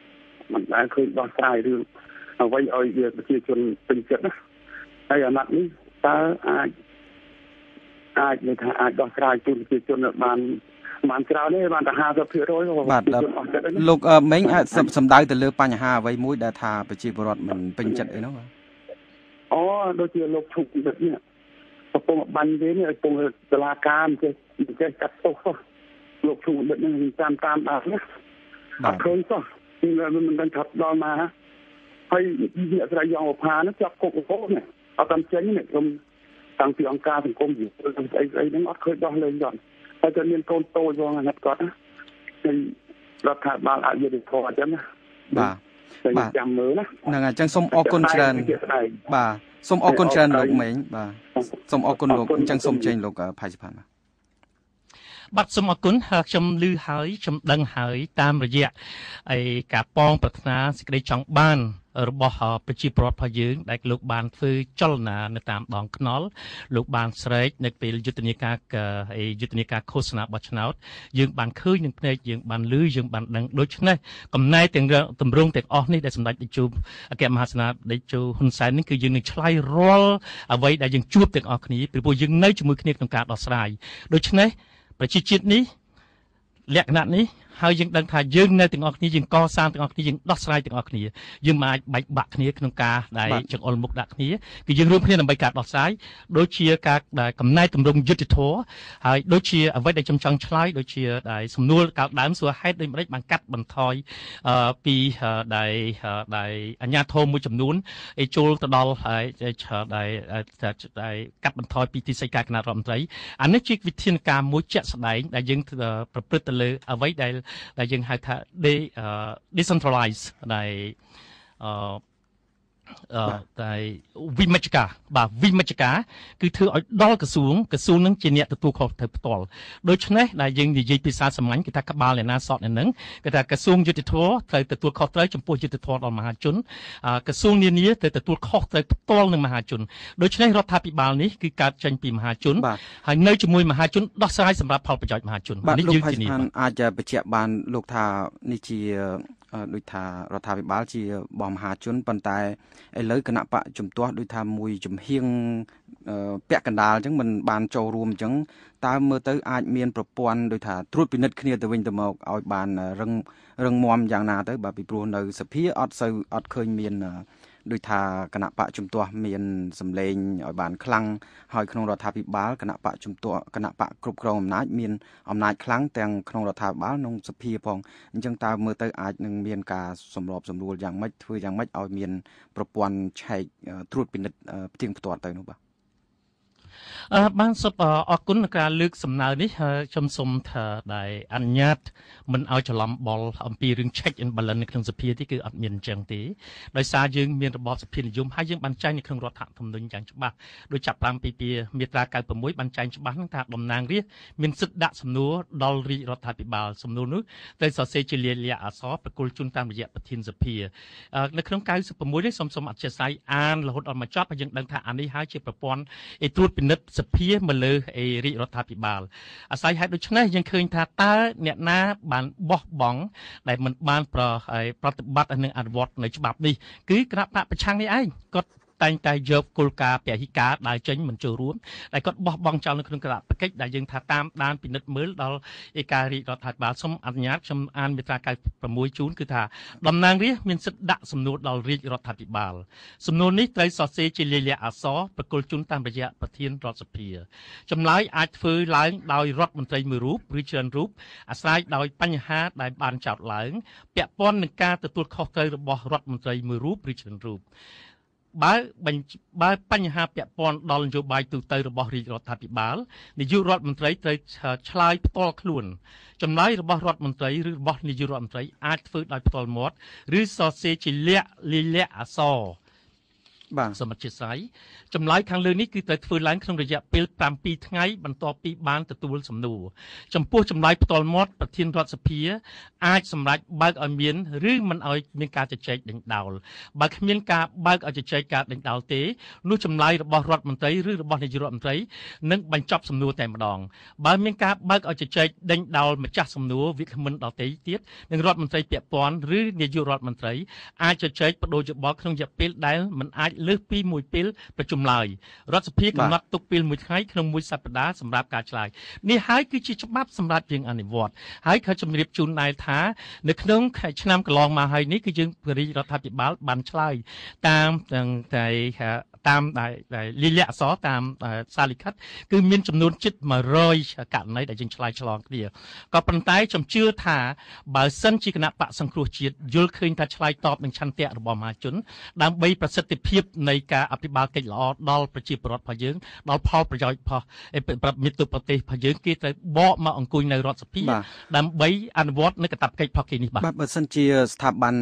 Speaker 15: មិនដែលឃើញដោះស្រាយរឿងអ្វីឲ្យវាប្រជាជនពេញចិត្តណាហើយអាណត្តិនេះតើអាចអាចនិយាយថាអាចដោះស្រាយជូនប្រជាជនបានបានច្រើនទេបានតែ ห้าสิบភាគរយ
Speaker 11: បាទលោកមេងអាចសម្ដៅទៅលើបញ្ហាអ្វីមួយដែលថាប្រជាពលរដ្ឋមិនពេញចិត្តអីនោះបាទ
Speaker 15: អូដូចជាលោកឈុកនេះកំពុងបាញ់វិញឲ្យកំពុងតឡាការមិនចេះមិនចេះកាត់ទោសលោកឈុកនេះនឹងតាមតាមដល់ណាអត់ឃើញសោះគឺមិនដឹងថាដល់ណាហើយអ្នកស្រីយ៉ងវផានោះចាប់គុកកោនេះអត់តាមចេញនេះខ្ញុំតាំងពីអង្គការសង្គមយុវជនស្អីស្អីហ្នឹងអត់ឃើញដោះលែងដល់ហើយតែមានកូនតូចផងអាណិតគាត់ណាហើយរដ្ឋាភិបាលអយុត្តិធម៌អញ្ចឹងណា
Speaker 11: បាទបាទ
Speaker 15: ចាំមើលណា
Speaker 11: ហ្នឹងហើយអញ្ចឹងសូមអរគុណច្រើនបាទសូមអរគុណច្រើនលោកមេងបាទសូមអរគុណលោកអញ្ចឹងសូមចេញលោកផៃសិផានបាទ
Speaker 12: បាទសូមអរគុណខ្ញុំឮហើយខ្ញុំដឹងហើយតាមរយៈឯការប៉ងប្រាថ្នាសេចក្តីចង់បានរបស់ប្រជាពលរដ្ឋរបស់យើងដែលលោកបានធ្វើចលនានៅតាមដងខ្នល់លោកបានស្រែកនៅពេលយុទ្ធនាការយុទ្ធនាការឃោសនាបោះឆ្នោតយើងបានឃើញនឹងភ្នែកយើងបានឮយើងបានដឹងដូច្នេះកំណែទាំងទម្រង់ទាំងអស់នេះដែលសម្ដេចតេជោអគ្គមហាសេនាបតីជោហ៊ុនសែននេះគឺយើងនឹងឆ្លើយរាល់អ្វីដែលយើងជួបទាំងអស់គ្នាពីព្រោះយើងនៅជាមួយគ្នាក្នុងការដោះស្រាយដូច្នេះប្រជាជាតិនេះលក្ខណៈនេះហើយយើងដឹងថាយើងនៅទាំងអស់គ្នាយើងកសាងទាំងអស់គ្នាយើងដោះស្រាយទាំងអស់គ្នាយើងមិនអាចបែកបាក់គ្នាក្នុងការដែលចង្អុលមុខដាក់គ្នាគឺយើងរួមគ្នាដើម្បីការដោះស្រាយដូចជាការដែលកំណែតម្រង់យុទ្ធធម៌ហើយដូចជាអ្វីដែលខ្ញុំចង់ឆ្លើយដូចជាដែលសំណួរកៅដើមសួរហេតុដូចម្តេចបានកាត់បន្ថយពីដែលដែលអាជ្ញាធរមួយចំនួនឯចូលទៅដល់ហើយដែលដែលកាត់បន្ថយពីទីសីការគណៈរដ្ឋមន្ត្រីអានេះជាវិធានការមួយជាក់ស្ដែងដែលយើងប្រព្រឹត្តទៅលើអ្វីដែលដែលយើងហៅថា decentralize ដែលអឺតែវិមជ្ឈការបាទវិមជ្ឈការគឺធ្វើឲ្យដល់ក្រសួងក្រសួងនឹងជាអ្នកទទួលខុសត្រូវផ្ទាល់ដូច្នេះដែលយើងនិយាយភាសាសាមញ្ញគឺថាក្បាលអ្នកណាសតអ្នកនឹងគឺថាក្រសួងយុតិធធត្រូវទទួលខុសត្រូវចំពោះយុតិធធដល់មហាជនក្រសួងនានាត្រូវទទួលខុសត្រូវផ្ទាល់នឹងមហាជនដូច្នេះរដ្ឋាភិបាលនេះគឺកើតចេញពីមហាជនហើយនៅជាមួយមហាជនដោះស្រាយសម្រាប់ផលប្រយោជន៍មហាជន
Speaker 11: នេះយើងធានាអាចបញ្ជាក់បានលោកថានេះជាដូចថារដ្ឋាភិបាលជាបងមហាជនប៉ុន្តែឥឡូវគណៈបកជំទាស់ដូចថាមួយជំហៀងពាក់កណ្ដាលអញ្ចឹងមិនបានចូលរួមអញ្ចឹងតើមើលទៅអាចមានប្រព័ន្ធដូចថាត្រួតពិនិត្យគ្នាទៅវិញទៅមកឲ្យបានរឹងរឹងមាំយ៉ាងណាទៅបាទពីព្រោះនៅសភាអត់សូវអត់ឃើញមានដូចថាគណៈបកជំទាស់មានសម្លេងឲ្យបានខ្លាំងហើយក្នុងរដ្ឋាភិបាលគណៈបកជំទាស់គណៈបកគ្រប់គ្រងអំណាចមានអំណាចខ្លាំងទាំងក្នុងរដ្ឋាភិបាលនិងសភាផងអញ្ចឹងតើមើលទៅអាចនឹងមានការសម្របសម្រួលយ៉ាងម៉េចធ្វើយ៉ាងម៉េចឲ្យមានប្រព័ន្ធឆែកត្រួតពិនិត្យផ្ទៀងផ្ទាត់ទៅនោះបាទ
Speaker 12: អឺបានសូមអរគុណការលើកសំណើនេះខ្ញុំសូមថាដែលអនុញ្ញាតមិនឲ្យច្រឡំបល់អំពីរឿង check and balance នៅក្នុងសភាទេគឺអត់មានអញ្ចឹងទេដោយសារយើងមានរបបសភានិយមហើយយើងបានចែងនៅក្នុងរដ្ឋធម្មនុញ្ញយ៉ាងច្បាស់ដោយចាប់តាមពីពីមាត្រា九十sáuបានចែងច្បាស់ហ្នឹងថាតំណាងរាស្ត្រមានសិទ្ធិដាក់សំណួរដល់រាជរដ្ឋាភិបាលសំណួរនោះត្រូវសរសេរជាលាយលក្ខណ៍អក្សរប្រគល់ជូនតាមរយៈប្រធានសភានៅក្នុង九十sáuនេះសូមសូមអធិស្ឋានអានរហូតដល់មកចប់ហើយយើងដឹងថាអានេះហើយជាប្រព័ន្ធឯត្រួតពិនិត្យសភាមកលើឯរាជរដ្ឋាភិបាលអាស្រ័យហេតុដូច្នេះយើងឃើញថាតើអ្នកណាបានបោះបង់ដែលមិនបានប្រប្រតិបត្តិនិងអនុវត្តនៅច្បាប់នេះគឺគណៈបកប្រឆាំងនេះឯងគាត់តែងតែយកគោលការណ៍ពហិការដែលចេញមិនចូលរួមដែលគាត់បោះបង់ចោលនៅក្នុងគណៈបកកិច្ចដែលយើងថាតាមដានពិនិត្យមើលដល់ឯការាជរដ្ឋាភិបាលសូមអនុញ្ញាតខ្ញុំអានមាត្រា九十sáuជូនគឺថាតំណាងរាស្ត្រមានសិទ្ធិដាក់សំណួរដល់រាជរដ្ឋាភិបាលសំណួរនេះត្រូវសរសេរជាលាយលក្ខណ៍អក្សរប្រគល់ជូនតាមរយៈប្រធានរដ្ឋសភាចម្លើយអាចធ្វើឡើងដោយរដ្ឋមន្ត្រីមួយរូបឬច្រើនរូបអាស្រ័យដោយបញ្ហាដែលបានចោទឡើងពាក់ព័ន្ធនឹងការទទួលខុសត្រូវរបស់រដ្ឋមន្ត្រីមួយរូបឬច្រើនរូបបើបើបញ្ហាពាក់ព័ន្ធដល់នយោបាយទូទៅរបស់រាជរដ្ឋាភិបាលនាយករដ្ឋមន្ត្រីត្រូវឆ្លើយផ្ទាល់ខ្លួនចម្លើយរបស់រដ្ឋមន្ត្រីឬរបស់នាយករដ្ឋមន្ត្រីអាចធ្វើដោយផ្ទាល់មាត់ឬសរសេរជាលាយលក្ខណ៍អក្សរសមាជិកស្រីចម្លើយខាងលើនេះគឺត្រូវធ្វើឡើងក្នុងរយៈពេលប្រាំពីរថ្ងៃបន្ទាប់ពីបានទទួលសំណួរចំពោះចម្លើយផ្ទាល់មាត់ប្រធានរដ្ឋសភាអាចសម្រេចបើកឲ្យមានឬមិនឲ្យមានការជជែកដេញដោលបើគ្មានការបើកឲ្យជជែកការដេញដោលទេនោះចម្លើយរបស់រដ្ឋមន្ត្រីឬរបស់នាយករដ្ឋមន្ត្រីនឹងបញ្ចប់សំណួរតែម្ដងបើមានការបើកឲ្យជជែកដេញដោលម្ចាស់សំណួរវាគ្មិនដទៃទៀតនឹងរដ្ឋមន្ត្រីពាក់ព័ន្ធឬនាយករដ្ឋមន្ត្រីអាចជជែកបដូរយោបល់ក្នុងរយៈពេលដែលមិនអាចលើសពីមួយពេលប្រជុំឡើយរដ្ឋសភាកំណត់ទុកពេលមួយថ្ងៃក្នុងមួយសប្តាហ៍សម្រាប់ការឆ្លើយនេះហើយគឺជាច្បាប់សម្រាប់យើងអនុវត្តហើយក៏ជំរាបជូនដែរថានៅក្នុងឆ្នាំកន្លងមកហើយនេះគឺយើងរាជរដ្ឋាភិបាលបានឆ្លើយតាមតែតាមដែលលិលាអក្សរតាមសារលិខិតគឺមានចំនួនជិតមួយរយករណីដែលយើងឆ្លើយឆ្លងគ្នាក៏ប៉ុន្តែខ្ញុំជឿថាបើសិនជាគណៈបកសង្គ្រោះជាតិយល់ឃើញថាឆ្លើយតបនឹងឆន្ទៈរបស់មហាជនដើម្បីប្រសិទ្ធភាពនៃការអភិបាលកិច្ចល្អដល់ប្រជាពលរដ្ឋរបស់យើងដល់ផលប្រយោជន៍របស់ប្រដ្ឋមិត្តប្រទេសរបស់យើងគេត្រូវបកមកអង្គុយនៅរដ្ឋសភាដើម្បីអនុវត្តនៅកាតព្វកិច្ចរបស់គេនេះបាទ
Speaker 11: បើសិនជាស្ថាប័ន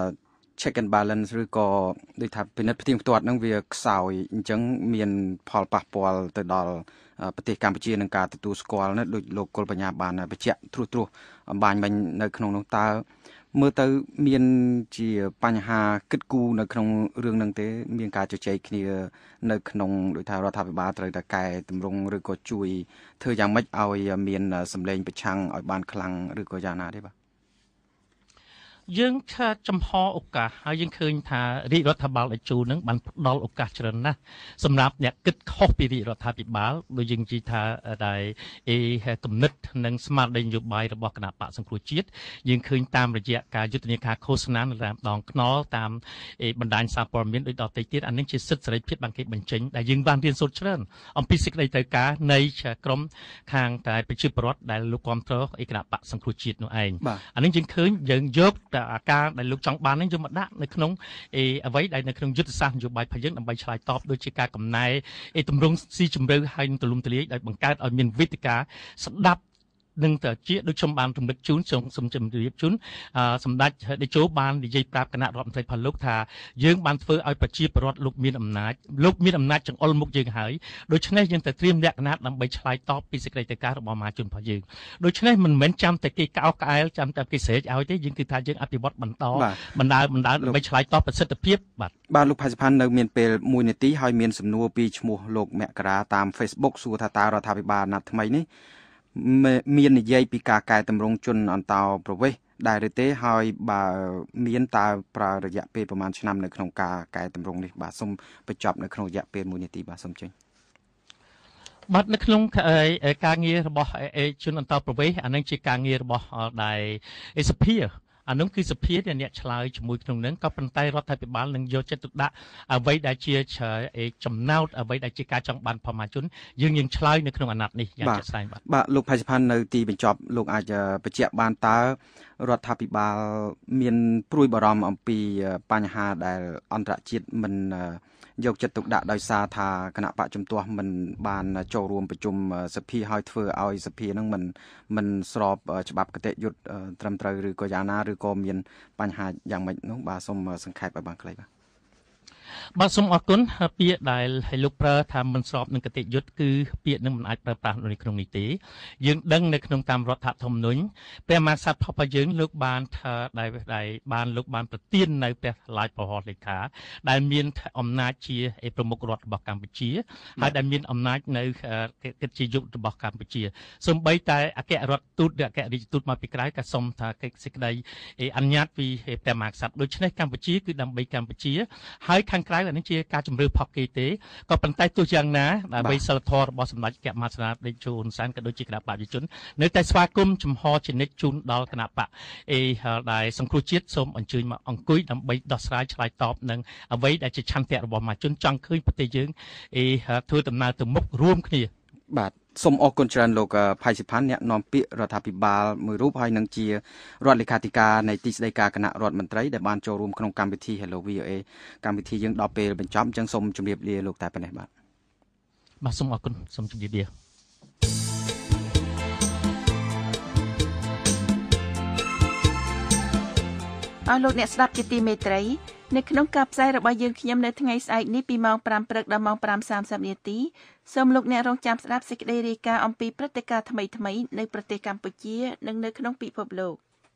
Speaker 11: check and balance ឬក៏ដូចថាពិនិត្យផ្ទៀងផ្ទាត់ហ្នឹងវាខ្សោយអញ្ចឹងមានផលប៉ះពាល់ទៅដល់ប្រទេសកម្ពុជានឹងការទទួលស្គាល់ណាដូចលោកគុលបញ្ញាបានបញ្ជាក់ត្រួសត្រាសអំបញ្ញមិញនៅក្នុងនោះតើមើលទៅមានជាបញ្ហាគិតគូរនៅក្នុងរឿងហ្នឹងទេមានការជជែកគ្នានៅក្នុងដូចថារដ្ឋាភិបាលត្រូវតែកែតម្រង់ឬក៏ជួយធ្វើយ៉ាងម៉េចឲ្យមានសម្លេងប្រឆាំងឲ្យបានខ្លាំងឬក៏យ៉ាងណាទេបាទ
Speaker 12: យើងថាចំហឱកាសហើយយើងឃើញថារាជរដ្ឋាភិបាលដែលជួននឹងបានផ្ដល់ឱកាសច្រើនណាស់សម្រាប់អ្នកគិតខុសពីរាជរដ្ឋាភិបាលដូចយើងនិយាយថាដែលអេគំនិតនិងស្មារតីនយោបាយរបស់គណៈបកសង្គ្រោះជាតិយើងឃើញតាមរយៈការយុទ្ធនាការឃោសនានៅតាមដងខ្នល់តាមបណ្ដាញសារព័ត៌មានដូចដទៃទៀតអានេះជាសិទ្ធិសេរីភាពបានគេបញ្ចេញដែលយើងបានរៀនសូត្រច្រើនអំពីសេចក្តីត្រូវការនៃក្រមខាងតែប្រជាពលរដ្ឋដែលលោកគ្រប់គ្រងឯគណៈបកសង្គ្រោះជាតិនោះឯងអានេះយើងឃើញយើងយកអាការដែលលោកចង់បាននេះយកមកដាក់នៅក្នុងអីអ្វីដែលនៅក្នុងយុទ្ធសាស្ត្រនយោបាយរបស់យើងដើម្បីឆ្លើយតបដូចជាការកំណែអីតម្រង់ស៊ីជម្រៅហើយនឹងទូលំទូលាយដោយបង្កើតឲ្យមានវេទិកាស្ដាប់នឹងទៅជាដូចខ្ញុំបានរំលឹកជូនសូមជម្រាបជូនសម្ដេចតេជោបាននិយាយប្រាប់គណៈរដ្ឋមន្ត្រីផងលោកថាយើងបានធ្វើឲ្យប្រជាពលរដ្ឋលោកមានអំណាចលោកមានអំណាចចង្អុលមុខយើងហើយដូច្នេះយើងត្រូវត្រៀមលក្ខណៈដើម្បីឆ្លើយតបពីសេចក្តីត្រូវការរបស់មហាជនរបស់យើងដូច្នេះមិនមែនចាំតែគេកោសក្អែលចាំតែគេស្រែកឲ្យទេយើងគឺថាយើងអភិវឌ្ឍបន្តបណ្ដាលបណ្ដាលដើម្បីឆ្លើយតបប្រសិទ្ធភាពបាទ
Speaker 11: បាទលោកផៃសុផាន់នៅមានពេលមួយនាទីហើយមានសំណួរពីឈ្មោះលោកមករាតាម Facebook សួរថាតើរដ្ឋាភិបាលអាណត្តិថ្មីនេះមាននិយាយពីការកែតម្រង់ជនអន្តោប្រវេសន៍ដែរឬទេហើយបើមានតើប្រើរយៈពេលប្រហែលឆ្នាំនៅក្នុងការកែតម្រង់នេះបាទសូមបញ្ចប់នៅក្នុងរយៈពេលមួយនាទីបាទសូមចេញ
Speaker 12: បាទនៅក្នុងការងាររបស់ជនអន្តោប្រវេសន៍អានឹងជាការងាររបស់ដែលសភាអានោះគឺសភាដែលអ្នកឆ្លើយជាមួយក្នុងនឹងក៏ប៉ុន្តែរដ្ឋាភិបាលនឹងយកចិត្តទុកដាក់អ្វីដែលជាចំណោទអ្វីដែលជាការចង់បានផលមហាជនយើងយើងឆ្លើយនៅក្នុងអាណត្តិនេះយ៉ាងជាក់ស្ដែងបាទ
Speaker 11: បាទលោកផៃសុផាន់នៅទីបញ្ចប់លោកអាចបញ្ជាក់បានតើរដ្ឋាភិបាលមានព្រួយបារម្ភអំពីបញ្ហាដែលអន្តរជាតិមិនយកចិត្តទុកដាក់ដោយសារថាគណៈបកជំទាស់មិនបានចូលរួមប្រជុំសភាហើយធ្វើឲ្យសភានឹងមិនមិនស្របច្បាប់គតិយុត្តត្រឹមត្រូវឬក៏យ៉ាងណាឬក៏មានបញ្ហាយ៉ាងម៉េចនោះបាទសូមសង្ខេបឲ្យបានខ្លីបាទ
Speaker 12: បាទសូមអរគុណពាក្យដែលឲ្យលោកប្រើថាមិនស្របនឹងគតិយុត្តគឺពាក្យនឹងមិនអាចប្រើប្រាស់នៅក្នុងនេះទេយើងដឹងនៅក្នុងតាមរដ្ឋធម្មនុញ្ញព្រះមហាក្សត្ររបស់យើងលោកបានថាដែលបានលោកបានប្រទាននៅព្រះឡាយប្រហោះលេខាដែលមានអំណាចជាប្រមុខរដ្ឋរបស់កម្ពុជាហើយដែលមានអំណាចនៅកិត្តិយសរបស់កម្ពុជាសូម្បីតែអគ្គរដ្ឋទូតឬអគ្គរដ្ឋទូតមកពីក្រៅក៏សូមថាកិច្ចសេចក្តីអនុញ្ញាតពីព្រះមហាក្សត្រដូច្នេះកម្ពុជាគឺដើម្បីកម្ពុជាហើយខាងក្រៅអានេះជាការជំរឿផុសគេទេក៏ប៉ុន្តែទោះយ៉ាងណាដើម្បីសិលធម៌របស់សម្ដេចកមហាសេនាបតីជហ៊ុនសែនក៏ដូចជាគណៈបព្វជិជននៅតែស្វាគមន៍ចំហជានិច្ចជូនដល់គណៈបកអេដែលសង្គ្រោះជាតិសូមអញ្ជើញមកអង្គុយដើម្បីដោះស្រាយឆ្លើយតបនឹងអ្វីដែលជាឆន្ទៈរបស់មហាជនចង់ឃើញប្រទេសយើងអេធ្វើដំណើរទៅមុខរួមគ្នា
Speaker 11: បាទសូមអរគុណច្រើនលោកផៃសុផាន់អ្នកនាំពាក្យរដ្ឋាភិបាលមួយរូបហើយនឹងជារដ្ឋលេខាធិការនៃទីស្តីការគណៈរដ្ឋមន្ត្រីដែលបានចូលរួមក្នុងកម្មវិធី Hello វី អូ เอ កម្មវិធីយើងដល់ពេលបញ្ចប់អញ្ចឹងសូមជម្រាបលាលោកតែប៉ុណ្ណេះបាទ
Speaker 12: បាទសូមអរគុណសូមជម្រាបលា
Speaker 3: អស់លោកអ្នកស្ដាប់ជាទីមេត្រីនៅក្នុងការផ្សាយរបស់យើងខ្ញុំនៅថ្ងៃស្អែកនេះពីម៉ោងប្រាំព្រឹកដល់ម៉ោងប្រាំសាមសិបនាទីសូមលោកអ្នករងចាំស្ដាប់សេចក្តីរាយការណ៍អំពីព្រឹត្តិការណ៍ថ្មីៗនៅប្រទេសកម្ពុជានិងនៅក្នុងពិភពលោក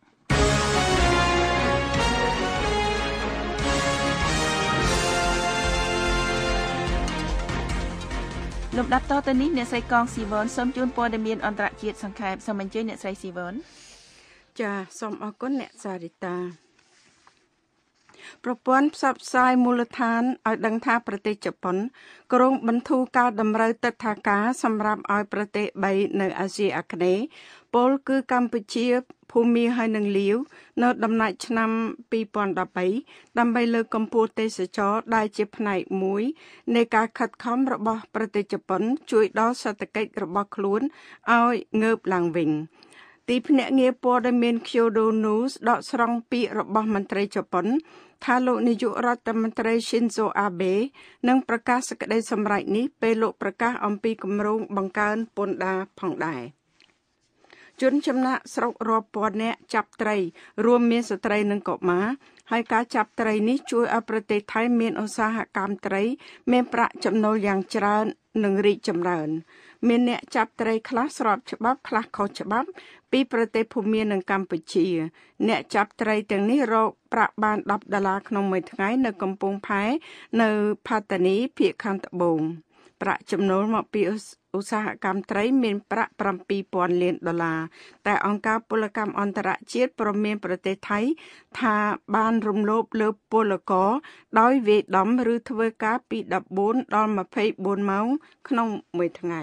Speaker 3: លំដាប់តទៅនេះអ្នកស្រីកងស៊ីវ៉ុនសូមជូនព័ត៌មានអន្តរជាតិសង្ខេបសូមអញ្ជើញអ្នកស្រីស៊ីវ៉ុន
Speaker 4: ចាសសូមអរគុណអ្នកសារិតាប្រព័ន្ធផ្សព្វផ្សាយមូលដ្ឋានឲ្យដឹងថាប្រទេសជប៉ុនក្រុងបន្ធូរការតម្រូវទិដ្ឋាការសម្រាប់ឲ្យប្រទេសបីនៅអាស៊ីអាគ្នេយ៍ពលគឺកម្ពុជាភូមាហើយនិងលាវនៅដំណាច់ឆ្នាំពីរពាន់ដប់បីដើម្បីលើកកម្ពស់ទេសចរណ៍ដែលជាផ្នែកមួយនៃការខិតខំរបស់ប្រទេសជប៉ុនជួយដល់សេដ្ឋកិច្ចរបស់ខ្លួនឲ្យងើបឡើងវិញទីភ្នាក់ងារព័ត៌មាន Kyodo News ដកស្រង់ពាក្យរបស់មន្ត្រីជប៉ុនថាលោកនាយករដ្ឋមន្ត្រី Shinzo Abe នឹងប្រកាសសេចក្តីសម្រេចនេះពេលលោកប្រកាសអំពីគម្រោងបង្កើនពន្ធដារផងដែរជនចំណាក់ស្រុករាប់ពាន់នាក់ចាប់ត្រីរួមមានស្ត្រីនិងកុមារហើយការចាប់ត្រីនេះជួយឲ្យប្រទេសថៃមានឧស្សាហកម្មត្រីមានប្រាក់ចំណូលយ៉ាងច្រើននិងរីកចម្រើនមានអ្នកចាប់ត្រីខ្លះស្របច្បាប់ខ្លះខុសច្បាប់ពីប្រទេសភូមានិងកម្ពុជាអ្នកចាប់ត្រីទាំងនេះរកប្រាក់បានដប់ដុល្លារក្នុងមួយថ្ងៃនៅកំពង់ផែនៅផាតានីភាគខាងត្បូងប្រាក់ចំណូលមកពីឧស្សាហកម្មត្រីមានប្រាក់ប្រាំពីរពាន់លានដុល្លារតែអង្គការពលកម្មអន្តរជាតិព្រមមានប្រទេសថៃថាបានរំលោភលើពលករដោយវាយដំឬធ្វើការពីដប់បួនដល់ម្ភៃបួនម៉ោងក្នុងមួយថ្ងៃ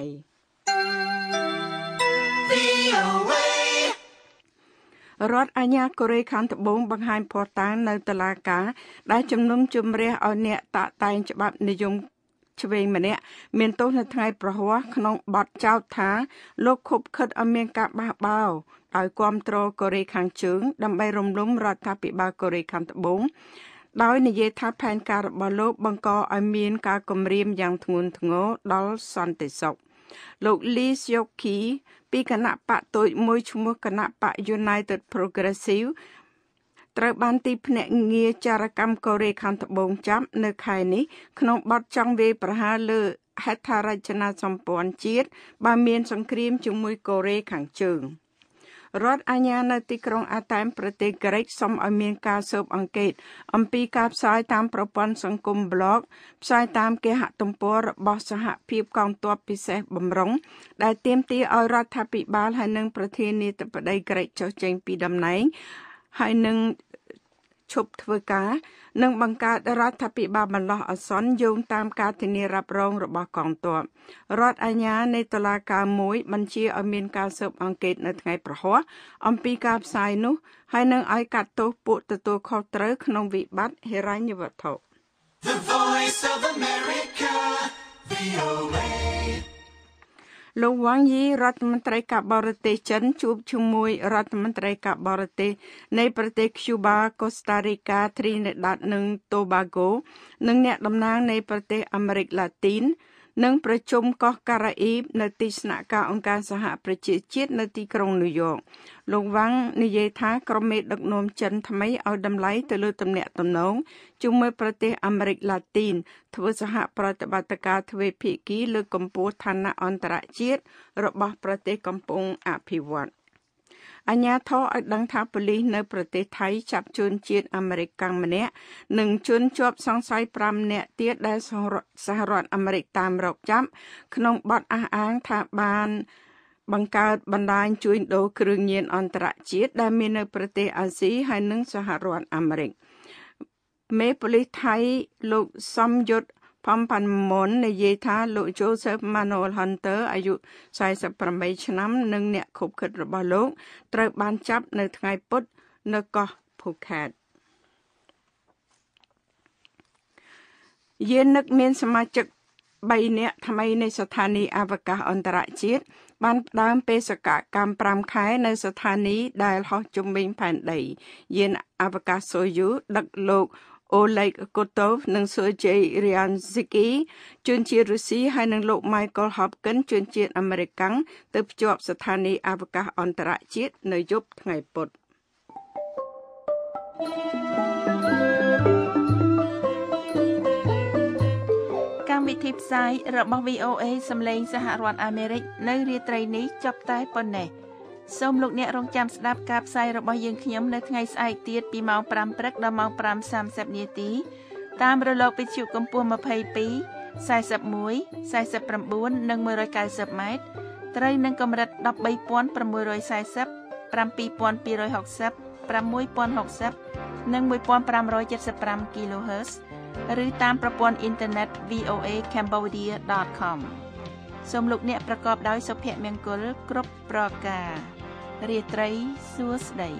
Speaker 4: រដ្ឋអាជ្ញាកូរ៉េខាងត្បូងបង្ហាញភស្តុតាងនៅតុលាការដែលជំនុំជម្រះឲ្យអ្នកតាក់តែងច្បាប់និយមឆ្វេងម្នាក់មានទោសនៅថ្ងៃប្រហ័សក្នុងបទចោទថាលោកខុបខិតឲ្យមានការបះបោរដោយគាំទ្រកូរ៉េខាងជើងដើម្បីរំលំរដ្ឋាភិបាលកូរ៉េខាងត្បូងដោយនិយាយថាផែនការរបស់លោកបង្កឲ្យមានការគំរាមយ៉ាងធ្ងន់ធ្ងរដល់សន្តិសុខលោក Lee Seok-ki ពីគណៈបកតូចមួយឈ្មោះគណៈបក United Progressive ត្រូវបានទីភ្នាក់ងារចារកម្មកូរ៉េខាងត្បូងចាប់នៅខែនេះក្នុងបទចង់វាយប្រហារលើហេដ្ឋារចនាសម្ព័ន្ធជាតិបើមានសង្គ្រាមជាមួយកូរ៉េខាងជើងរដ្ឋអាជ្ញានៅទីក្រុងអាតែនប្រទេសក្រិកសុំឲ្យមានការស៊ើបអង្កេតអំពីការផ្សាយតាមប្រព័ន្ធសង្គម blog ផ្សាយតាមគេហទំព័ររបស់សហភាពកងទ័ពពិសេសបម្រុងដែលទាមទារឲ្យរដ្ឋាភិបាលហើយនិងប្រធានាធិបតីក្រិកចុះចេញពីតំណែងហើយនឹងឈប់ធ្វើការនិងបង្កើតរដ្ឋាភិបាលបន្លោះអាសន្នយោងតាមការធានារ៉ាប់រងរបស់កងទ័ពរដ្ឋអាជ្ញានៃតុលាការមួយបញ្ជាឲ្យមានការស៊ើបអង្កេតនៅថ្ងៃប្រហ័សអំពីការផ្សាយនោះហើយនឹងឲ្យកាត់ទោសពួកទទួលខុសត្រូវក្នុងវិបត្តិហិរញ្ញវត្ថុ
Speaker 2: The Voice of America វី អូ เอ
Speaker 4: លោកវ៉ាងយីរដ្ឋមន្ត្រីការបរទេសចិនជួបជាមួយរដ្ឋមន្ត្រីការបរទេសនៃប្រទេស Cuba, Costa Rica, Trinidad និង Tobago និងអ្នកតំណាងនៃប្រទេសអាមេរិកឡាទីននិងប្រជុំកោះការ៉ាអ៊ីបនៅទីស្នាក់ការអង្គការសហប្រជាជាតិនៅទីក្រុងញូវយ៉កលោកវ៉ាងនិយាយថាក្រុមមេដឹកនាំចិនថ្មីឲ្យតម្លៃទៅលើទំនាក់ទំនងជាមួយប្រទេសអាមេរិកឡាទីនធ្វើសហប្រតិបត្តិការទ្វេភាគីលើកកម្ពស់ឋានៈអន្តរជាតិរបស់ប្រទេសកំពុងអភិវឌ្ឍអាជ្ញាធរឲ្យដឹងថាប៉ូលីសនៅប្រទេសថៃចាប់ជនជាតិអាមេរិកកាំងម្នាក់និងជនជាប់សង្ស័យប្រាំនាក់ទៀតដែលសហរដ្ឋអាមេរិកតាមរកចាប់ក្នុងបទអះអាងថាបានបង្កើតបណ្ដាញជួញដូរគ្រឿងញៀនអន្តរជាតិដែលមាននៅប្រទេសអាស៊ីហើយនិងសហរដ្ឋអាមេរិកមេប៉ូលីសថៃលោកសំយុទ្ធផំផាន់មុននិយាយថាលោក Joseph Manuel Hunter អាយុសែសិបប្រាំបីឆ្នាំនិងអ្នកខុបខិតរបស់លោកត្រូវបានចាប់នៅថ្ងៃពុធនៅកោះ Phuket យានិកមានសមាជិកបីនាក់ថ្មីនៃស្ថានីយ៍អវកាសអន្តរជាតិបានផ្ដើមបេសកកម្មប្រាំខែនៅស្ថានីយ៍ដែលហោះជុំវិញផែនដីយានអវកាស Soyuz ដឹកលោកOleg Kotov និង Sergei Ryansky ជនជាតិរុស្ស៊ីហើយនិងលោក Michael Hopkins ជនជាតិអាមេរិកទៅភ្ជាប់ស្ថានីយ៍អវកាសអន្តរជាតិនៅយប់ថ្ងៃពុធ
Speaker 3: កម្មវិធីផ្សាយរបស់ វី អូ เอ សំឡេងសហរដ្ឋអាមេរិកនៅរាត្រីនេះចប់តែប៉ុណ្ណេះសូមលោកអ្នករងចាំស្ដាប់ការផ្សាយរបស់យើងខ្ញុំនៅថ្ងៃស្អែកទៀតពីម៉ោងប្រាំព្រឹកដល់ម៉ោងប្រាំសាមសិបនាទីតាមរលកវិទ្យុកម្ពស់ម្ភៃពីរ សែសិបមួយ សែសិប៩ និងមួយរយកៅសិបម៉ែត្រត្រូវនឹងកម្រិតដប់បីពាន់ប្រាំមួយរយសែសិប ប្រាំពីរពាន់ពីររយហុកសិប ប្រាំមួយពាន់ហុកសិបនិងមួយពាន់ប្រាំរយเจ็ดสิบห้า kHz ឬតាមប្រព័ន្ធអ៊ីនធឺណិត វី អូ เอ cambodia ដត com សូមលោកអ្នកប្រកបដោយសុភមង្គលគ្រប់ប្រការរាត្រីសួស្តី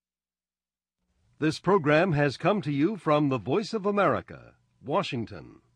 Speaker 1: This program has come to you from the Voice of America, Washington.